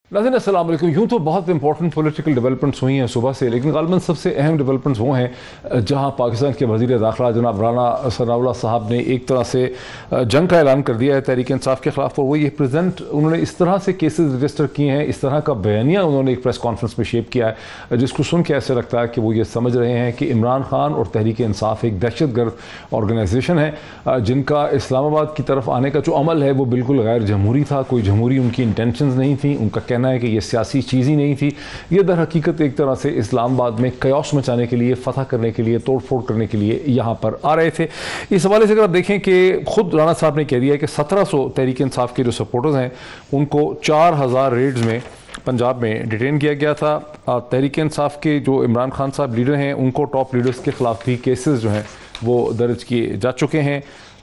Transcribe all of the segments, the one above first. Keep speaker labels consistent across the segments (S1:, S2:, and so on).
S1: नाज़रीन अस्सलाम वालेकुम। यूँ तो बहुत इंपॉर्टेंट पॉलिटिकल डेवलपमेंट्स हुई हैं सुबह से, लेकिन ग़ालिबन सबसे अहम डेवलपमेंट्स वो हैं जहाँ पाकिस्तान के वज़ीर दाखिला जनाब राना सनाउल्लाह साहब ने एक तरह से जंग का ऐलान कर दिया है तहरीक इंसाफ के ख़िलाफ़। और वो ये प्रेजेंट उन्होंने इस तरह से केसेस रजिस्टर किए हैं, इस तरह का बयानिया उन्होंने एक प्रेस कॉन्फ्रेंस में शेप किया है जिसको सुन के ऐसे लगता है कि वो ये समझ रहे हैं कि इमरान खान और तहरीक इंसाफ एक दहशतगर्द ऑर्गेनाइजेशन है जिनका इस्लामाबाद की तरफ आने का जो अमल है वो बिल्कुल गैर जमहूरी था। कोई जमहूरी उनकी इंटेंशंस नहीं थी। उनका कहना है कि ये सियासी चीज़ ही नहीं थी, ये दर हकीकत एक तरह से इस्लामाबाद में कयास मचाने के लिए, फतह करने के लिए, तोड़ फोड़ करने के लिए यहाँ पर आ रहे थे। इस हवाले से अगर आप देखें कि खुद राना साहब ने कह दिया है कि 1700 तहरीक इंसाफ के जो सपोर्टर्स हैं उनको 4000 रेड्स में पंजाब में डिटेन किया गया था। तहरीक इंसाफ के जो इमरान खान साहब लीडर हैं उनको टॉप लीडर्स के ख़िलाफ़ भी केसेस जो हैं वो दर्ज किए जा चुके हैं।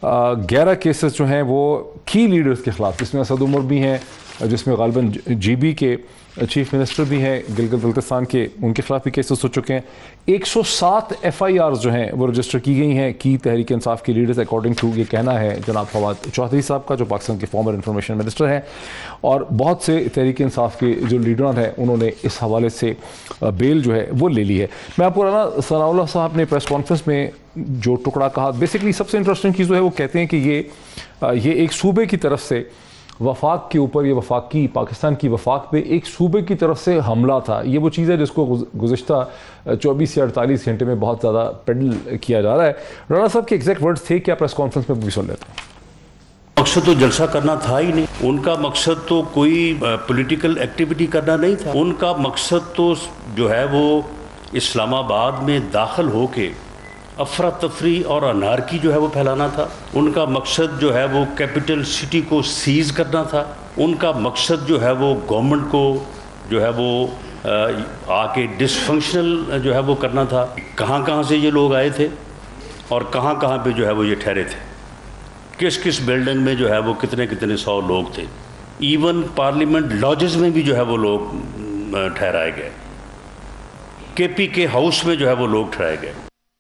S1: 11 केसेस जो हैं वो की लीडर्स के ख़िलाफ़, जिसमें असद उमर भी हैं, जिसमें ग़ालिबन GB के चीफ मिनिस्टर भी हैं गिलगित बल्तिस्तान के, उनके ख़िलाफ़ भी केसेस हो चुके हैं। 107 FIRs जो हैं वो रजिस्टर की गई हैं की तहरीक इंसाफ के लीडर्स अकॉर्डिंग टू ये कहना है जनाब फवाद चौधरी साहब का, जो पाकिस्तान के फॉर्मर इंफॉर्मेशन मिनिस्टर हैं। और बहुत से तहरीक इंसाफ के जो लीडर हैं उन्होंने इस हवाले से बेल जो है वो ले ली है। मैं आपको राना सनाउल्लाह साहब ने प्रेस कॉन्फ्रेंस में जो टुकड़ा कहा, बेसिकली सबसे इंटरेस्टिंग चीज़ जो है वो कहते हैं कि ये एक सूबे की तरफ से वफाक के ऊपर, ये वफाकी पाकिस्तान की वफाक पे एक सूबे की तरफ से हमला था। ये वो चीज़ है जिसको गुज़िश्ता 24 या 48 घंटे में बहुत ज़्यादा पेडल किया जा रहा है। राना साहब के एग्जैक्ट वर्ड्स थे क्या प्रेस कॉन्फ्रेंस में, भी सुन लेते हैं।
S2: मकसद तो जलसा करना था ही नहीं, उनका मकसद तो कोई पॉलिटिकल एक्टिविटी करना नहीं था। उनका मकसद तो जो है वो इस्लामाबाद में दाखिल होके अफरा तफरी और अनारकी जो है वो फैलाना था। उनका मकसद जो है वो कैपिटल सिटी को सीज करना था। उनका मकसद जो है वो गवर्नमेंट को जो है वो आके डिसफंक्शनल जो है वो करना था। कहाँ कहाँ से ये लोग आए थे और कहाँ कहाँ पे जो है वो ये ठहरे थे, किस किस बिल्डिंग में जो है वो कितने कितने 100 लोग थे। इवन पार्लियामेंट लॉजेस में भी जो है वो लोग ठहराए गए, KPK हाउस में जो है वो लोग ठहराए गए।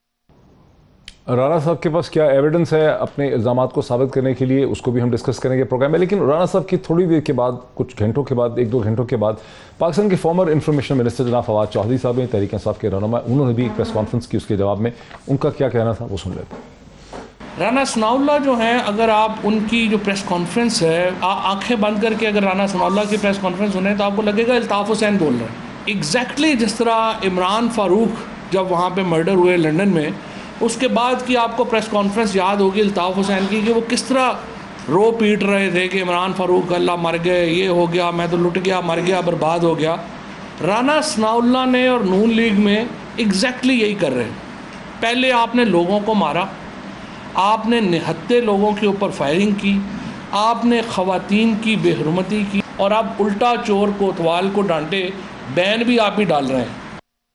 S1: राना साहब के पास क्या एविडेंस है अपने इल्ज़ामात को साबित करने के लिए, उसको भी हम डिस्कस करेंगे प्रोग्राम में। लेकिन राना साहब की थोड़ी देर के बाद, कुछ घंटों के बाद, 1-2 घंटों के बाद पाकिस्तान के फॉर्मर इंफॉर्मेशन मिनिस्टर जनाब फवाद चौधरी साहब हैं तहरीक इंसाफ के रहनुमा, उन्होंने भी एक प्रेस कॉन्फ्रेंस की। उसके जवाब में उनका क्या कहना था वो सुन लेते हैं।
S3: राना सनाउल्लाह जो हैं, अगर आप उनकी जो प्रेस कॉन्फ्रेंस है आंखें बंद करके अगर राना सनाउल्लाह की प्रेस कॉन्फ्रेंस सुने तो आपको लगेगा अल्ताफ़ हुसैन बोल रहे हैं। एग्जैक्टली जिस तरह इमरान फ़ारूक जब वहाँ पे मर्डर हुए लंदन में, उसके बाद की आपको प्रेस कॉन्फ्रेंस याद होगी अल्ताफ़ हुसैन की, कि वो किस तरह रो पीट रहे थे कि इमरान फ़ारूक अल्लाह मर गए, ये हो गया, मैं तो लुट गया, मर गया, बर्बाद हो गया। राना सनाउल्लाह ने और नून लीग में एग्जैक्टली यही कर रहे हैं। पहले आपने लोगों को मारा, आपने निहत्ते लोगों के ऊपर फायरिंग की, आपने ख़वातीन की बेहरमती की, और आप उल्टा चोर कोतवाल को डांटे, बैन भी आप ही डाल रहे हैं।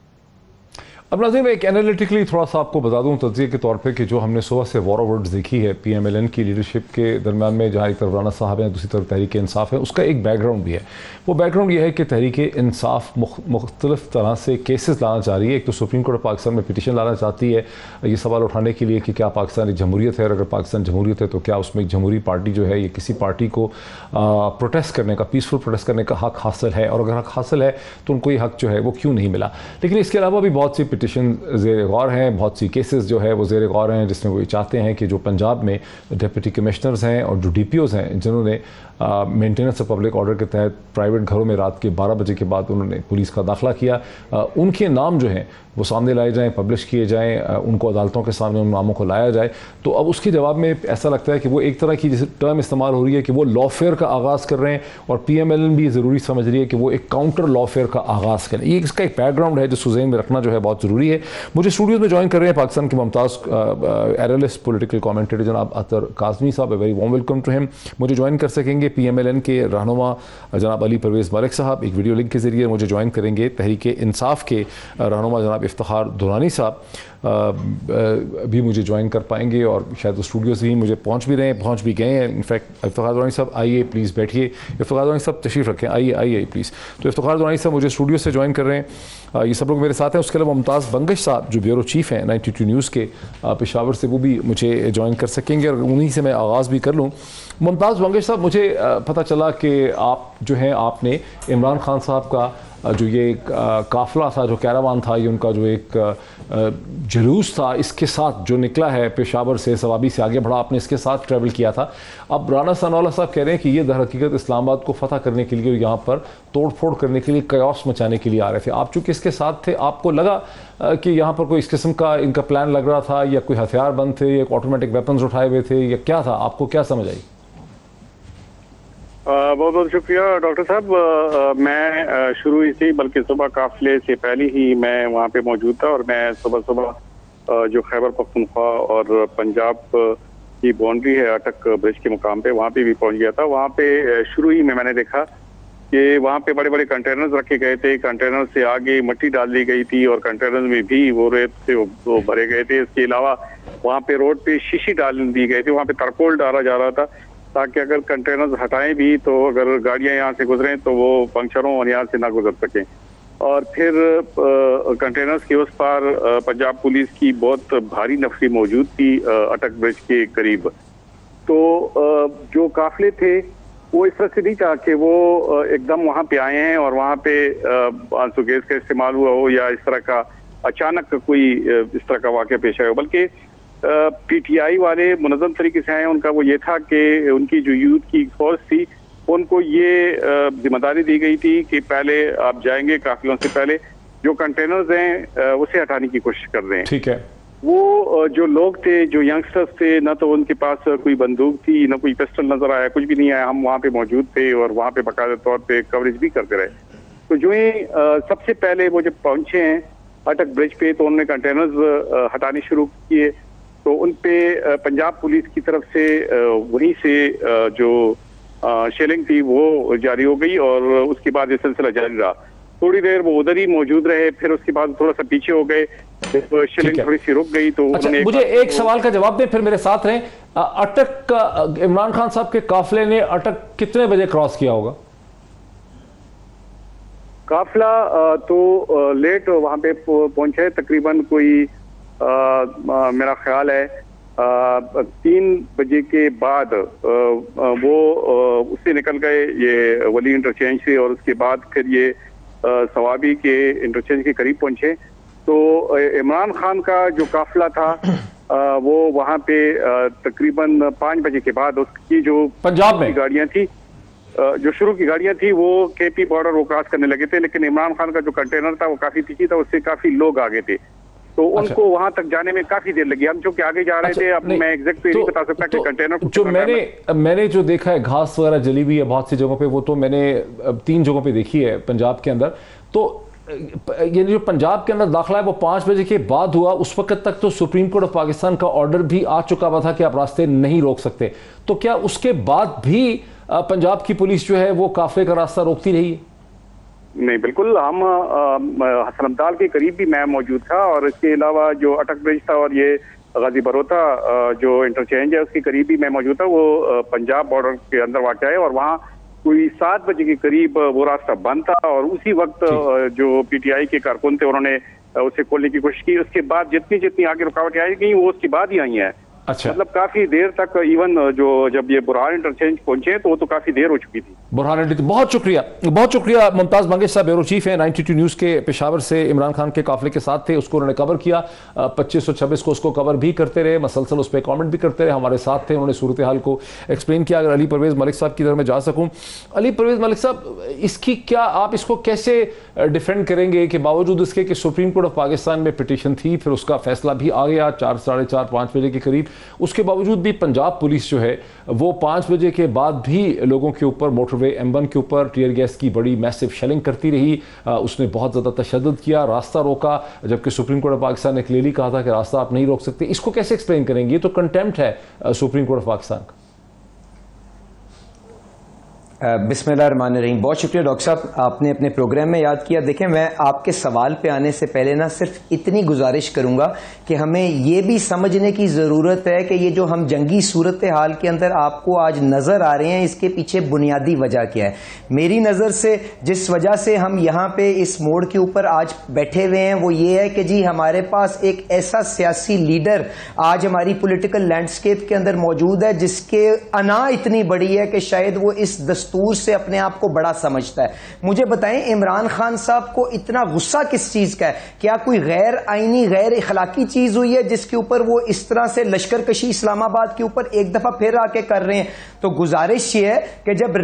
S1: अब नाज़रीन मैं एक एनालिटिकली थोड़ा सा आपको बता दूं तज़किये के तौर पे कि जो हमने सुबह से वॉर वर्ड्स देखी है PMLN की लीडरशिप के दरमियान में, जहाँ एक तरफ राना साहब हैं, दूसरी तरफ तहरीक इंसाफ है, उसका एक बैकग्राउंड भी है। वो बैकग्राउंड ये है कि तहरीक इंसाफ मुख्तलिफ तरह से केसेस लाना चाह रही है। एक तो सुप्रीम कोर्ट पाकिस्तान में पिटीशन लाना चाहती है ये सवाल उठाने के लिए कि क्या पाकिस्तान एक जमहूरियत है, और अगर पाकिस्तान जमहूरियत है तो क्या उसमें एक जमहूरी पार्टी जो है, ये किसी पार्टी को प्रोटेस्ट करने का, पीसफुल प्रोटेस्ट करने का हक़ हासिल है, और अगर हक़ हासिल है तो उनको ये हक़ जो है वो क्यों नहीं मिला। लेकिन इसके अलावा भी बहुत सी पिटीशन ज़ेर गौर हैं, बहुत सी केसेस जो है वो ज़ेर गौर हैं, जिसमें वो ये चाहते हैं कि जो पंजाब में डिप्टी कमिश्नर्स हैं और जो DPOs हैं जिन्होंने मेंटेनेंस ऑफ पब्लिक ऑर्डर के तहत प्राइवेट घरों में रात के 12 बजे के बाद उन्होंने पुलिस का दाखिला किया, उनके नाम जो हैं वो सामने लाए जाएँ, पब्लिश किए जाएँ, उनको अदालतों के सामने उन नामों को लाया जाए। तो अब उसके जवाब में ऐसा लगता है कि वो एक तरह की जैसे टर्म इस्तेमाल हो रही है कि वो लॉफेयर का आगाज़ कर रहे हैं, और PMLN भी ज़रूरी समझ रही है कि वो एक काउंटर लॉफेयर का आगाज़ करें। ये इसका एक बैकग्राउंड है जिसको ज़हन में रखना जो है बहुत ज़रूरी है। मुझे स्टूडियोज़ में ज्वाइन कर रहे हैं पाकिस्तान के मुमताज़ एनालिस्ट पॉलिटिकल कमेंटेटर जनाब अतर काज़मी साहब, very warm welcome to him. मुझे ज्वाइन कर सकेंगे PMLN के रहनुमा जनाब अली परवेज़ मलिक साहब, एक वीडियो लिंक के ज़रिए मुझे ज्वाइन करेंगे तहरीक इंसाफ के रहनुमा जनाब इफ्तिखार दुरानी साहब भी मुझे ज्वाइन कर पाएंगे, और शायद स्टूडियोज़ भी मुझे पहुंच भी रहे हैं, पहुंच भी गए हैं। इनफैक्ट इफ्तिखार दुरानी साहब आइए प्लीज़ बैठिए, इफ्तिखार दुरानी साहब तशरीफ़ रखें, आइए आइए प्लीज़। तो इफ्तिखार दुरानी साहब मुझे स्टूडियो से ज्वाइन कर रहे हैं, ये सब लोग मेरे साथ हैं। उसके अलावा ممتاز بنگش صاحب جو بیورو چیف ہیں 92 نیوز کے پشاور سے، وہ بھی مجھے جوائن کر سکیں گے اور انہی سے میں آغاز بھی کر لوں. ممتاز بنگش صاحب، مجھے پتہ چلا کہ آپ جو ہیں آپ نے عمران خان صاحب کا جو یہ قافلہ تھا، جو کیراوان تھا، یہ ان کا جو ایک جلوس تھا، اس کے ساتھ جو نکلا ہے پشاور سے ثوابی سے آگے بڑھا، آپ نے اس کے ساتھ ٹریول کیا تھا. اب رانا ثناء اللہ صاحب کہہ رہے ہیں کہ یہ در حقیقت اسلام آباد کو فتح کرنے کے لیے، یہاں پر توڑ پھوڑ کرنے کے لیے، کیوس مچانے کے لیے آ رہے تھے. آپ چونکہ اس کے ساتھ تھے، آپ کو لگا کہ یہاں پر کوئی اس قسم کا ان کا پلان لگ رہا تھا، یا کوئی ہتھیار بند تھے، یا آٹومیٹک ویپنز اٹھائے ہوئے تھے، یا کیا تھا؟ آپ کو کیا سمجھ آئی؟
S4: بہت بہت شکریہ ڈاکٹر صاحب. میں شروع ہی سے، بلکہ صبح قافلے سے پہلے ہی میں وہاں پہ موجود تھا، اور میں صبح جو خیبر پختونخوا اور پنجاب کی باؤنڈری ہے اٹک برج کے مقام پہ، وہاں پہ بھی پہنچ گیا تھا. وہاں پہ شروع ہی میں نے دیکھا کہ وہاں پہ بڑے بڑے کنٹینرز رکھے گئے تھے، کنٹینر سے آگے مٹی ڈال دی گئی تھی، اور کنٹینر میں بھی وہ ریت سے وہ بھرے گئے تھے. اس کے علاوہ وہاں پہ روڈ پہ شیشی ڈال دی گئی تھی، وہاں پہ ترکول ڈالا جا رہا تھا تاکہ اگر کنٹینرز ہٹائیں بھی تو اگر گاڑیاں یہاں سے گزریں تو وہ پنکچروں اور یہاں سے نہ گزر سکیں. اور پھر کنٹینرز کے اس پار پنجاب پولیس کی بہت بھاری نفری موجود تھی اٹک برج کے قریب. تو جو قافلے تھے وہ اس طرح سے نہیں تھا کہ وہ ایک دم وہاں پہ آئے ہیں اور وہاں پہ آنسو گیس کا استعمال ہوا ہو یا اس طرح کا اچانک کوئی اس طرح کا واقعہ پیش آیا ہو، بلکہ پی ٹی آئی والے منظم طریقے سے آئے ہیں. ان کا وہ یہ تھا کہ ان کی جو یوتھ کی فورس تھی ان کو یہ ذمہ داری دی گئی تھی کہ پہلے آپ جائیں گے قافلوں سے پہلے جو کنٹینرز ہیں اسے ہٹانے کی کوشش کر رہے ہیں.
S1: ٹھیک ہے.
S4: وہ جو لوگ تھے، جو ینگسٹرز تھے، نہ تو ان کے پاس کوئی بندوق تھی، نہ کوئی پسٹل نظر آیا، کچھ بھی نہیں آیا. ہم وہاں پہ موجود تھے اور وہاں پہ باقاعدہ طور پہ کوریج بھی کرتے رہے. تو جو ہی سب سے پہلے وہ جب پہنچے ہیں اٹک برج پہ تو انہوں نے کنٹینرز ہٹانے شروع کیے. تو ان پہ پنجاب پولیس کی طرف سے وہیں سے جو شیلنگ تھی وہ جاری ہو گئی، اور اس کے بعد یہ سلسلہ جاری رہا. تھوڑی دیر وہ ادھر ہی موجود رہے، پھر اس کے بعد تھوڑا سا پیچھے ہو گئے، شیلنگ تھوڑی سی رک گئی. تو
S1: اچھا، مجھے ایک سوال کا جواب دیں، پھر میرے ساتھ رہیں. اٹک عمران خان صاحب کے قافلے نے اٹک کتنے بجے کراس کیا ہوگا؟
S4: قافلہ تو لیٹ وہاں پہ پہنچے، تقریباً کوئی میرا خیال ہے 3 بجے کے بعد وہ اس سے نکل گئے یہ ولی انٹرچینج سے، اور اس کے بعد پھر یہ ثوابی کے انٹرچینج کے قریب پہنچے. تو عمران خان کا جو قافلہ تھا وہ وہاں پہ تقریباً 5 بجے کے بعد اس کی جو
S1: پنجاب میں
S4: گاڑیاں تھی، جو شروع کی گاڑیاں تھی وہ کے پی بارڈر وہ کراس کرنے لگے تھے، لیکن عمران خان کا جو کنٹینر تھا وہ کافی پیچھے تھا، اس سے کافی لوگ آگے تھے. تو ان کو وہاں تک جانے میں کافی دیر لگی. ہم چونکہ آگے جا رہے تھے، اب میں ایگزیکٹ نہیں بتا سکتا کہ کنٹینر
S1: جو میں نے جو دیکھا ہے گھاس وغیرہ جلی ہوئی ہے بہت سی جگہوں پہ، وہ تو میں نے 3 جگہوں پہ دیکھی ہے پنجاب کے اندر. تو یہ جو پنجاب کے اندر داخلہ ہے وہ 5 بجے کے بعد ہوا. اس وقت تک تو سپریم کورٹ آف پاکستان کا آرڈر بھی آ چکا ہوا تھا کہ آپ راستے نہیں روک سکتے. تو کیا اس کے بعد بھی پنجاب کی پولیس جو ہے وہ قافلے کا راستہ روکتی رہی ہے؟
S4: نہیں، بالکل. ہم حسن ابدال کے قریب بھی میں موجود تھا، اور اس کے علاوہ جو اٹک برج تھا اور یہ غازی بروتا جو انٹرچینج ہے اس کے قریب بھی میں موجود تھا. وہ پنجاب بارڈر کے اندر واقع ہے، اور وہاں کوئی 7 بجے کے قریب وہ راستہ بند تھا، اور اسی وقت جو پی ٹی آئی کے کارکن تھے انہوں نے اسے کھولنے کی کوشش کی. اس کے بعد جتنی آگے رکاوٹیں آئی گئی وہ اس کے بعد ہی آئی ہیں.
S1: اچھا،
S4: مطلب کافی دیر تک، ایون جو جب یہ برہان انٹرچینج پہنچے تو وہ تو کافی دیر ہو چکی تھی. برہان
S1: بہت شکریہ ممتاز بنگش صاحب بیورو چیف ہیں 92 نیوز کے پشاور سے. عمران خان کے قافلے کے ساتھ تھے، اس کو انہوں نے کور کیا 2526 کو، اس کو کور بھی کرتے رہے، مسلسل اس پہ کامنٹ بھی کرتے رہے، ہمارے ساتھ تھے، انہوں نے صورتحال کو ایکسپلین کیا. اگر علی پرویز ملک صاحب کی طرف میں جا سکوں، علی پرویز ملک صاحب، اس کی کیا آپ اس کو کیسے ڈیفینڈ کریں گے کہ باوجود اس کے کہ سپریم کورٹ آف پاکستان میں پٹیشن تھی، پھر اس کا فیصلہ بھی آ گیا 4 ساڑھے 4 5 بجے کے قریب، اس کے باوجود بھی پنجاب پولیس جو ہے وہ 5 بجے کے بعد بھی لوگوں کے اوپر، موٹر وے M1 کے اوپر ٹیئر گیس کی بڑی میسو شیلنگ کرتی رہی. اس نے بہت زیادہ تشدد کیا، راستہ روکا، جبکہ سپریم کورٹ آف پاکستان نے کلیئرلی کہا تھا کہ راستہ آپ نہیں روک سکتے. اس کو کیسے ایکسپلین کریں گے؟ یہ تو کنٹیمپٹ ہے سپریم کورٹ آف پاکستان کا.
S5: بسم اللہ الرحمن الرحیم. بہت شکریہ ڈاکٹر صاحب, آپ نے اپنے پروگرام میں یاد کیا. دیکھیں, میں آپ کے سوال پہ آنے سے پہلے نا صرف اتنی گزارش کروں گا کہ ہمیں یہ بھی سمجھنے کی ضرورت ہے کہ یہ جو ہم جنگی صورتحال کے اندر آپ کو آج نظر آ رہے ہیں, اس کے پیچھے بنیادی وجہ کیا ہے. میری نظر سے جس وجہ سے ہم یہاں پہ اس موڑ کے اوپر آج بیٹھے ہوئے ہیں وہ یہ ہے کہ جی ہمارے پاس ایک ایسا سیاسی لیڈر آج ہماری پولیٹیکل لینڈسکیپ کے اندر موجود ہے جس کے انا اتنی بڑی ہے کہ شاید وہ اس دستور سے اپنے آپ کو بڑا سمجھتا ہے. مجھے بتائیں, عمران خان صاحب کو اتنا غصہ کس چیز کا ہے؟ کیا کوئی غیر آئینی غیر اخلاقی چیز ہوئی ہے جس کے اوپر وہ اس طرح سے لشکر کشی اسلام آباد کے اوپر ایک دفعہ پھر آ کے کر رہے ہیں؟ تو گزارش یہ ہے کہ جب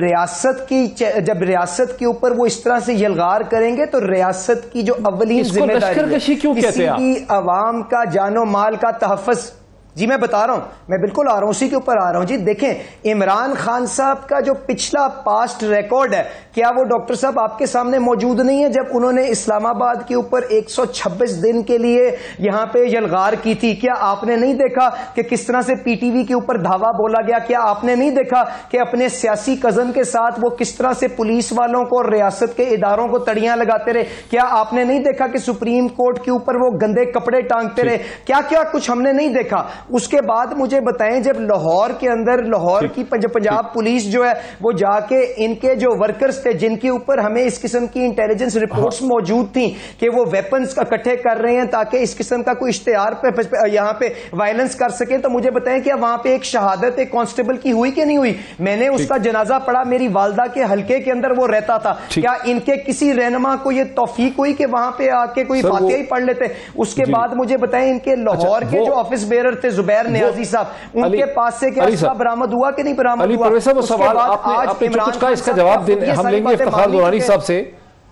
S5: ریاست کے اوپر وہ اس طرح سے یلغار کریں گے تو ریاست کی جو اولین ذمہ داری کسی کی عوام کا جان و مال کا تحفظ. جی میں بتا رہا ہوں, میں بالکل آ رہا ہوں, اسی کے اوپر آ رہا ہوں. جی دیکھیں, عمران خان صاحب کا جو پچھلا پاسٹ ریکارڈ ہے, کیا وہ ڈاکٹر صاحب آپ کے سامنے موجود نہیں ہے؟ جب انہوں نے اسلام آباد کے اوپر 126 دن کے لیے یہاں پہ یلغار کی تھی, کیا آپ نے نہیں دیکھا کہ کس طرح سے پی ٹی وی کے اوپر دھاوا بولا گیا؟ کیا آپ نے نہیں دیکھا کہ اپنے سیاسی کزن کے ساتھ وہ کس طرح سے پولیس والوں کو اور ریاست کے اداروں کو تڑیاں لگاتے رہے؟ کیا آپ نے نہیں دیکھا کہ سپریم کورٹ کے اوپر وہ گندے کپڑے ٹانگتے رہے؟ کیا کیا کچھ ہم نے نہیں دیکھا؟ اس کے بعد مجھے بتائیں, جب لاہور کے اندر لاہور کی پنجاب پولیس جو ہے وہ جا کے ان کے جو ورکرز تھے جن کے اوپر ہمیں اس قسم کی انٹیلیجنس رپورٹس موجود تھیں کہ وہ ویپنز اکٹھے کر رہے ہیں تاکہ اس قسم کا کوئی اشتہار یہاں پہ وائلنس کر سکیں, تو مجھے بتائیں کہ وہاں پہ ایک شہادت ایک کانسٹیبل کی ہوئی کہ نہیں ہوئی؟ میں نے اس کا جنازہ پڑھا, میری والدہ کے حلقے کے اندر وہ رہتا تھا. کیا ان کے کسی رہنما کو یہ توفیق ہوئی کہ وہاں پہ آ کے کوئی فاتحہ ہی پڑھ لیتے؟ اس کے بعد مجھے بتائیں, ان کے لاہور کے جو آفس بیرر تھے زبیر نیازی صاحب, ان کے پاس سے کیا اسلحہ برآمد ہوا کہ نہیں برآمد ہوا؟
S1: علی صاحب, وہ سوال آپ نے کچھ کا اس کا جواب دیں, ہم لیں گے افتخار درانی صاحب سے.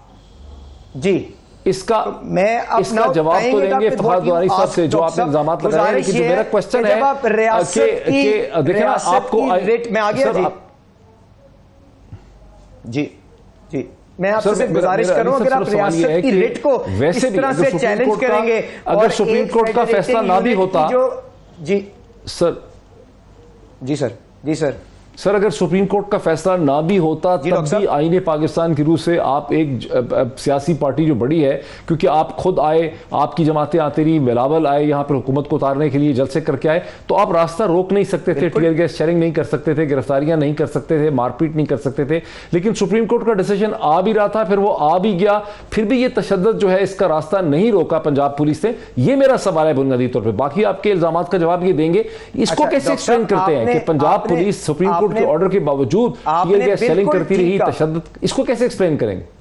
S1: جی اس کا جواب تو لیں گے افتخار درانی صاحب سے, جو آپ نے الزامات لگائے ہیں. لیکن جو میرا کوشچن ہے کہ دیکھیں نا آپ کو
S5: میں آ گیا. جی جی میں آپ سے گزارش کروں, اگر آپ ریاست کی ریٹ کو اس طرح سے چیلنج کریں گے,
S1: اگر سپریم کورٹ کا فیصلہ نہ بھی ہوتا.
S5: جی
S1: سر
S5: جی سر جی سر
S1: سر اگر سپریم کورٹ کا فیصلہ نہ بھی ہوتا تب بھی آئین پاکستان کی روح سے آپ ایک سیاسی پارٹی جو بڑی ہے, کیونکہ آپ خود آئے, آپ کی جماعتیں آتی رہی, بلاول آئے یہاں پر حکومت کو اتارنے کے لیے جلسے کر کے آئے, تو آپ راستہ روک نہیں سکتے تھے, ٹیئر گیس شیلنگ نہیں کر سکتے تھے, گرفتاریاں نہیں کر سکتے تھے, مار پیٹ نہیں کر سکتے تھے. لیکن سپریم کورٹ کا ڈیسیجن آ بھی رہا تھا, پھر وہ آ بھی گیا, پھر بھی یہ تشدد جو ہے اس کا راستہ نہیں روکا پنجاب پولیس نے. یہ میرا سوال ہے بنیادی طور پہ. باقی آپ کے الزامات کا جواب یہ دیں گے, اس کو کیسے ایکسپلین کرتے ہیں کہ پنجاب پولیس سپریم کورٹ کے آرڈر کے باوجود ٹیئر گیس سیلنگ کرتی رہی, تشدد, اس کو کیسے ایکسپلین کریں گے؟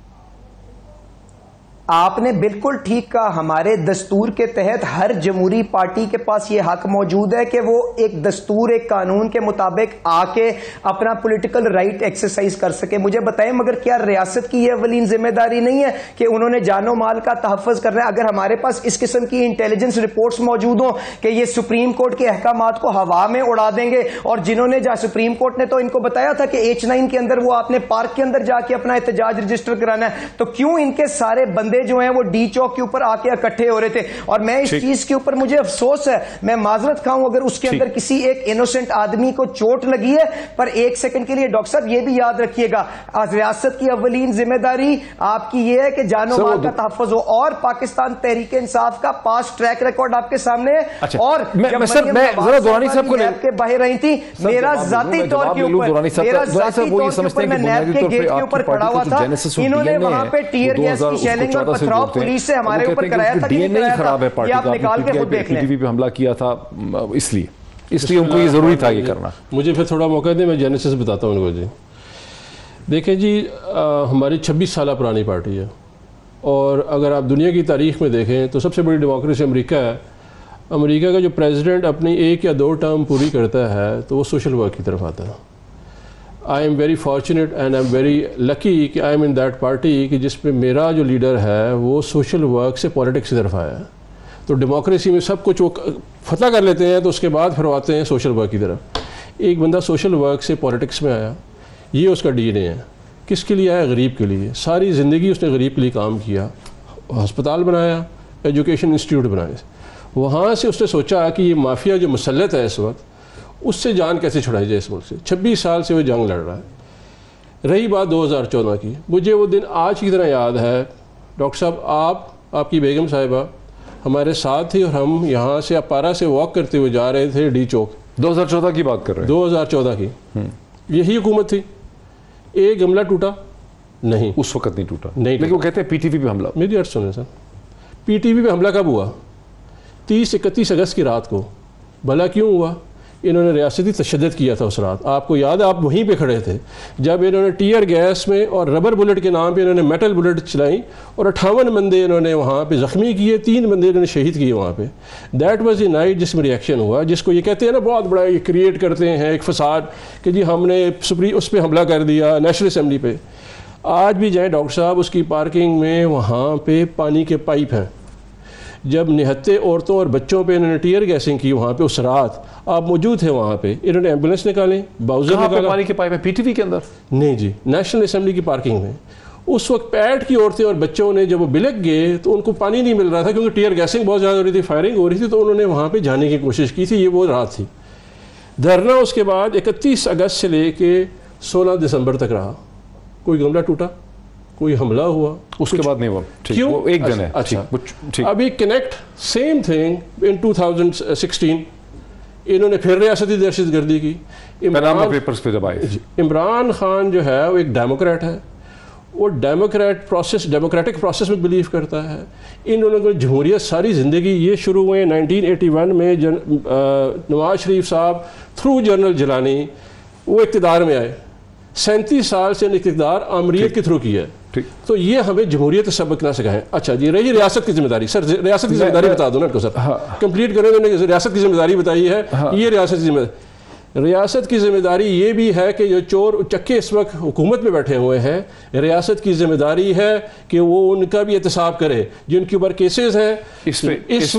S5: آپ نے بالکل ٹھیک کہا. ہمارے دستور کے تحت ہر جمہوری پارٹی کے پاس یہ حق موجود ہے کہ وہ ایک دستور ایک قانون کے مطابق آ کے اپنا پولیٹیکل رائٹ ایکسرسائز کر سکے. مجھے بتائیں, مگر کیا ریاست کی یہ اولین ذمہ داری نہیں ہے کہ انہوں نے جان و مال کا تحفظ کرنا ہے؟ اگر ہمارے پاس اس قسم کی انٹیلیجنس رپورٹس موجود ہوں کہ یہ سپریم کورٹ کے احکامات کو ہوا میں اڑا دیں گے, اور جنہوں نے سپریم کورٹ نے تو ان کو بتایا تھا کہ H9 کے اندر وہ آپ نے پارک کے اندر جا کے اپنا احتجاج رجسٹر کرانا ہے, تو کیوں ان کے سارے بندے جو ہیں وہ ڈی چوک کے اوپر آ کے اکٹھے ہو رہے تھے؟ اور میں اس چیز کے اوپر مجھے افسوس ہے, میں معذرت کھاؤں اگر اس کے اندر کسی ایک انوسنٹ آدمی کو چوٹ لگی ہے, پر ایک سیکنڈ کے لیے ڈاکٹر صاحب یہ بھی یاد رکھیے گا, ریاست کی اولین ذمہ داری آپ کی یہ ہے کہ جان و مال کا تحفظ ہو. اور پاکستان تحریک انصاف کا پاس ٹریک ریکارڈ آپ کے سامنے ہے. اور کے باہر رہی تھی, میرا ذاتی طور کے اوپر میں نیب کے گیٹ کے اوپر کھڑا ہوا تھا, انہوں نے وہاں پہ ٹیئر گیس کی شیلنگ اور پتھراؤ پولیس سے ہمارے اوپر کرایا تھا.
S1: ڈی این اے خراب ہے پارٹی کا, نکال کے خود دیکھ لیں, پی ٹی وی پہ حملہ کیا تھا, اس لیے ان کو یہ ضروری تھا یہ کرنا.
S6: مجھے پھر تھوڑا موقع دیں, میں جینیسس بتاتا ہوں ان کو. جی دیکھیں جی, ہماری 26 سالہ پرانی پارٹی ہے, اور اگر آپ دنیا کی تاریخ میں دیکھیں تو سب سے بڑی ڈیموکریسی امریکہ ہے. امریکہ کا جو پریزیڈنٹ اپنی 1 یا 2 ٹرم پوری کرتا ہے تو وہ سوشل ورک کی طرف آتا ہے. I am very fortunate and I am very lucky کہ I am in that party کہ جس پہ میرا جو لیڈر ہے وہ سوشل ورک سے پولیٹکس کی طرف آیا ہے. تو ڈیموکریسی میں سب کچھ وہ فتح کر لیتے ہیں تو اس کے بعد پھر آتے ہیں سوشل ورک کی طرف. ایک بندہ سوشل ورک سے پولیٹکس میں آیا, یہ اس کا ڈی این اے ہے. کس کے لیے آیا؟ غریب کے لیے. ساری زندگی اس نے غریب کے لیے کام کیا, ہسپتال بنایا, ایجوکیشن انسٹیٹیوٹ بنائے. وہاں سے اس نے سوچا کہ یہ مافیا جو مسلط ہے اس وقت, اس سے جان کیسے چھڑائی جائے اس ملک سے. 26 سال سے وہ جنگ لڑ رہا ہے. رہی بات 2014 کی، مجھے وہ دن آج کی طرح یاد ہے ڈاکٹر صاحب، آپ کی بیگم صاحبہ ہمارے ساتھ تھی اور ہم یہاں سے اپارا سے واک کرتے ہوئے جا رہے تھے ڈی چوک.
S1: 2014 کی بات کر رہے ہیں؟
S6: 2014 کی. یہی حکومت تھی. ایک حملہ ٹوٹا نہیں،
S1: اس وقت نہیں ٹوٹا
S6: نہیں،
S1: لیکن وہ کہتے ہیں پی ٹی وی پہ حملہ.
S6: میری عرض سنیں سر، پی ٹی وی پہ حملہ کب ہوا؟ 30-31 اگست کی رات کو. بھلا کیوں ہوا؟ انہوں نے ریاستی تشدد کیا تھا اس رات. آپ کو یاد ہے آپ وہیں پہ کھڑے تھے جب انہوں نے ٹیئر گیس میں اور ربر بلٹ کے نام پہ انہوں نے میٹل بلٹ چلائیں اور 58 بندے انہوں نے وہاں پہ زخمی کیے، 3 بندے انہوں نے شہید کیے وہاں پہ. دیٹ واز دی نائٹ جس میں ریئیکشن ہوا، جس کو یہ کہتے ہیں نا بہت بڑا یہ کریٹ کرتے ہیں ایک فساد کہ جی ہم نے اس پہ حملہ کر دیا نیشنل اسمبلی پہ. آج بھی جائیں ڈاکٹر صاحب، اس کی پارکنگ میں وہاں پہ پانی کے پائپ ہیں. جب نہتے عورتوں اور بچوں پہ انہوں نے ٹیئر گیسنگ کی وہاں پہ اس رات، آپ موجود تھے وہاں پہ، انہوں نے ایمبولینس نکالیں، باؤزر نکالا.
S1: پانی کے پائپ ہے پی ٹی وی کے اندر؟
S6: نہیں جی، نیشنل اسمبلی کی پارکنگ میں. اس وقت پیٹ کی عورتیں اور بچوں نے جب وہ بلک گئے تو ان کو پانی نہیں مل رہا تھا کیونکہ ٹیئر گیسنگ بہت زیادہ ہو رہی تھی، فائرنگ ہو رہی تھی، تو انہوں نے وہاں پہ جانے کی کوشش کی تھی. یہ وہ رات تھی. دھرنا اس کے بعد 31 اگست سے لے کے 16 دسمبر تک رہا. کوئی حملہ ٹوٹا؟ کوئی حملہ ہوا؟
S1: اس کے بعد نہیں ہوا.
S6: کیوں؟
S1: وہ ایک دن ہے.
S6: اچھا ابھی کنیکٹ سیم تھنگ ان 2016 انہوں نے پھر ریاستی دہشت گردی کی.
S1: پیپرز پہ جب آئے
S6: عمران خان جو ہے وہ ایک ڈیموکریٹ ہے، وہ ڈیموکریٹک پروسیس میں بلیو کرتا ہے. انہوں نے جمہوریت ساری زندگی یہ شروع ہوئے 1981 میں نواز شریف صاحب تھرو جنرل جیلانی وہ اقتدار میں آئے. 37 سال سے اقتدار آمریت کے تھرو کیا ہے. تو یہ ہمیں جمہوریت سبق نہ سکھائیں. اچھا جی، رہی ریاست کی ذمہ داری. سر ریاست کی ذمہ داری بتا دو نا ان کو. سر کمپلیٹ کریں گے. ریاست کی ذمہ داری بتائی ہے. یہ ریاست کی ذمہ داری یہ بھی ہے کہ جو چور چکے اس وقت حکومت میں بیٹھے ہوئے ہیں، ریاست کی ذمہ داری ہے کہ وہ ان کا بھی احتساب کرے. جن کے اوپر کیسز ہیں اس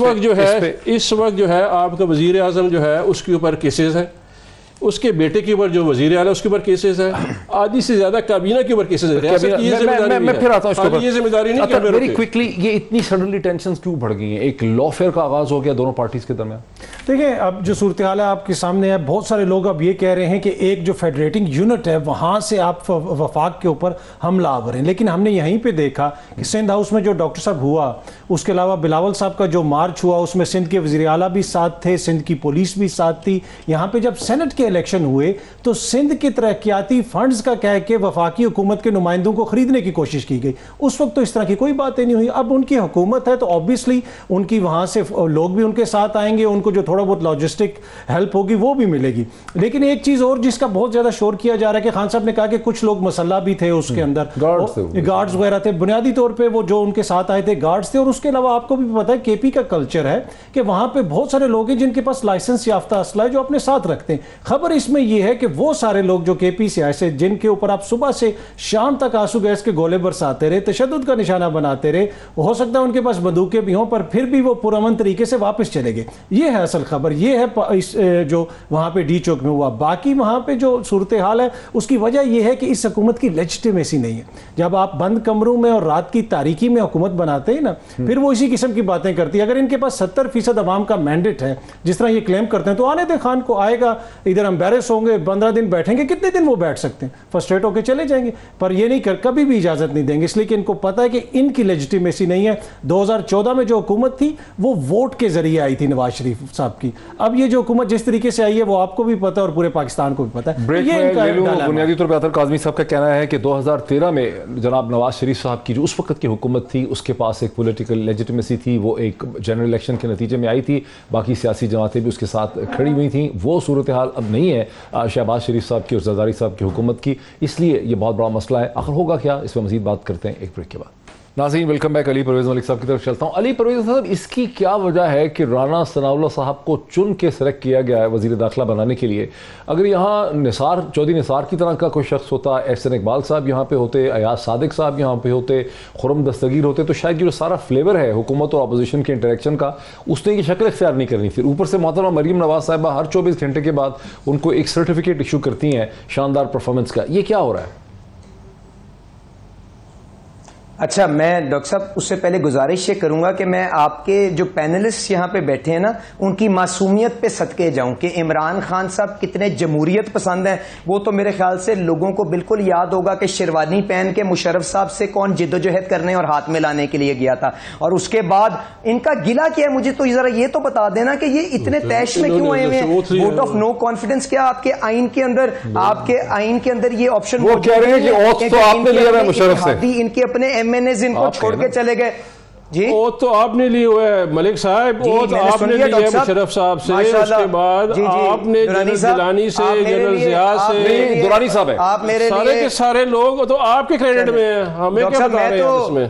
S6: وقت جو ہے آپ کا وزیر اعظم جو ہے اس کے اوپر کیسز ہیں، اس کے بیٹے کے اوپر جو وزیر اعلیٰ اس کے اوپر کیسز ہیں، آدھی سے زیادہ کابینہ کے اوپر کیسز ہیں. ریاست کی یہ ذمہ داری
S1: میں پھر آتا ہوں اس کے اوپر.
S6: یہ ذمہ داری نہیں کہ
S1: ویری کوئکلی یہ اتنی سڈنلی ٹینشنز کیوں بڑھ گئی ہیں؟ ایک لا فیئر کا آغاز ہو گیا دونوں پارٹیز کے درمیان.
S7: دیکھیں اب جو صورتحال ہے آپ کے سامنے ہے. بہت سارے لوگ اب یہ کہہ رہے ہیں کہ ایک جو فیڈریٹنگ یونٹ ہے وہاں سے آپ وفاق کے اوپر حملہ آور ہیں. لیکن ہم نے یہیں پہ دیکھا کہ سندھ ہاؤس میں جو ڈاکٹر صاحب ہوا، اس کے علاوہ بلاول صاحب کا جو مارچ ہوا اس میں سندھ کے وزیر اعلیٰ بھی ساتھ تھے، سندھ کی پولیس بھی ساتھ تھی. یہاں پہ جب سینٹ کے الیکشن ہوئے تو سندھ کے ترقیاتی فنڈز کا کہہ کے وفاقی حکومت کے نمائندوں کو خریدنے کی کوشش کی گئی. اس وقت تو اس طرح کی کوئی باتیں نہیں ہوئی. اب ان کی حکومت ہے تو آبویسلی ان کی وہاں سے لوگ بھی ان کے ساتھ آئیں گے، ان کو جو تھوڑا بہت لاجسٹک ہیلپ ہوگی وہ بھی ملے گی. لیکن ایک چیز اور جس کا بہت زیادہ شور کیا جا رہا ہے کہ خان صاحب نے کہا کہ کچھ لوگ مسلح بھی تھے اس کے اندر، گارڈز وغیرہ تھے. بنیادی طور پہ وہ جو ان کے ساتھ آئے تھے گارڈز تھے. اور اس کے علاوہ آپ کو بھی پتا ہے کے پی کا کلچر ہے کہ وہاں پہ بہت سارے لوگ ہیں جن کے پاس لائسنس یافتہ اسلحہ ہے جو اپنے ساتھ رکھتے ہیں. خبر اس میں یہ ہے کہ وہ سارے لوگ جو کے پی سے آئے سے جن کے اوپر آپ صبح سے شام تک آنسو گیس کے گولے برساتے رہے، تشدد کا نشانہ بناتے رہے، ہو سکتا ہے ان کے پاس بندوقیں بھی ہوں پر پھر بھی وہ پرامن طریقے سے واپس چلے گئے. یہ ہے اصل خبر. یہ ہے جو وہاں پہ ڈی چوک میں ہوا. باقی وہاں پہ جو صورتحال ہے اس کی وجہ یہ ہے کہ اس حکومت کی لیجٹیمیسی نہیں ہے. جب آپ بند کمروں میں اور رات کی تاریکی میں حکومت بناتے ہیں نا، پھر وہ اسی قسم کی باتیں کرتی ہے. اگر ان کے پاس 70% عوام کا مینڈیٹ ہے جس طرح یہ کلیم کرتے ہیں تو آنے دے خان کو. آئے گا ادھر امبیرس ہوں گے، 15 دن بیٹھیں گے. کتنے دن وہ بیٹھ سکتے ہیں؟ فرسٹریٹ ہو کے چلے جائیں گے. پر یہ نہیں کبھی بھی اجازت نہیں دیں گے، اس لیے کہ ان کو پتہ ہے کہ ان کی لیجٹیمیسی نہیں ہے. 2014 میں جو حکومت تھی وہ ووٹ کے ذریعے آئی تھی نواز شریف صاحب کی. اب یہ جو حکومت جس طریقے سے آئی ہے وہ آپ کو بھی پتہ اور پورے پاکستان کو بھی پتہ ہے.
S1: بنیادی طور پہ اطہر کاظمی صاحب کا کہنا ہے کہ 2013 میں جناب نواز شریف صاحب کی جو اس وقت کی حکومت تھی اس کے پاس ایک پولیٹیکل لیجٹیمیسی تھی، وہ ایک جنرل الیکشن کے نتیجے میں آئی تھی، باقی سیاسی جماعتیں بھی اس کے ساتھ کھڑی ہوئی تھیں. وہ صورتحال اب نہیں ہے شہباز شریف صاحب کی اور زرداری صاحب کی حکومت کی. اس لیے یہ بہت بڑا مسئلہ ہے. آخر ہوگا کیا، اس پہ مزید بات کرتے ہیں ایک بریک کے بعد. ناظرین ویلکم بیک. علی پرویز ملک صاحب کی طرف چلتا ہوں. علی پرویز صاحب، اس کی کیا وجہ ہے کہ رانا ثناء اللہ صاحب کو چن کے سلیکٹ کیا گیا ہے وزیر داخلہ بنانے کے لیے؟ اگر یہاں چودھری نثار کی طرح کا کوئی شخص ہوتا، احسن اقبال صاحب یہاں پہ ہوتے، ایاز صادق صاحب یہاں پہ ہوتے، خرم دستگیر ہوتے، تو شاید یہ جو سارا فلیور ہے حکومت اور اپوزیشن کے انٹریکشن کا اس نے یہ شکل اختیار نہیں کرنی. پھر اوپر سے محترمہ مریم نواز صاحبہ ہر 24 گھنٹے کے بعد ان کو ایک سرٹیفکیٹ ایشو کرتی ہیں شاندار پرفارمنس کا. یہ کیا ہو رہا ہے؟
S5: اچھا، میں ڈاکٹر صاحب اس سے پہلے گزارش یہ کروں گا کہ میں آپ کے جو پینلسٹ یہاں پہ بیٹھے ہیں نا ان کی معصومیت پہ صدقے جاؤں کہ عمران خان صاحب کتنے جمہوریت پسند ہیں. وہ تو میرے خیال سے لوگوں کو بالکل یاد ہوگا کہ شیروانی پہن کے مشرف صاحب سے کون جدوجہد کرنے اور ہاتھ ملانے کے لیے گیا تھا, اور اس کے بعد ان کا گلہ کیا ہے. مجھے تو ذرا یہ تو بتا دینا کہ یہ اتنے طیش میں کیوں آئے ہوئے ہیں. ووٹ آف نو کانفیڈنس کیا آپ کے آئین کے اندر, آپ کے آئین کے اندر یہ آپشن
S1: وہ کہہ رہے ہیں کہ اوتھ تو آپ نے لیا ہے مشرف سے,
S5: ان کے اپنے ایم این ایز ان کو چھوڑ کے چلے گئے. جی
S6: اوتھ تو آپ نے لی ہوا ہے ملک صاحب, اوتھ آپ نے لی ہے مشرف صاحب سے, اس کے بعد آپ نے جنرل گیلانی سے, جنرل ضیاء سے,
S1: درانی صاحب ہے,
S6: سارے کے سارے لوگ تو آپ کے کریڈٹ میں ہیں. ہمیں کیا بتا رہے ہیں اس میں؟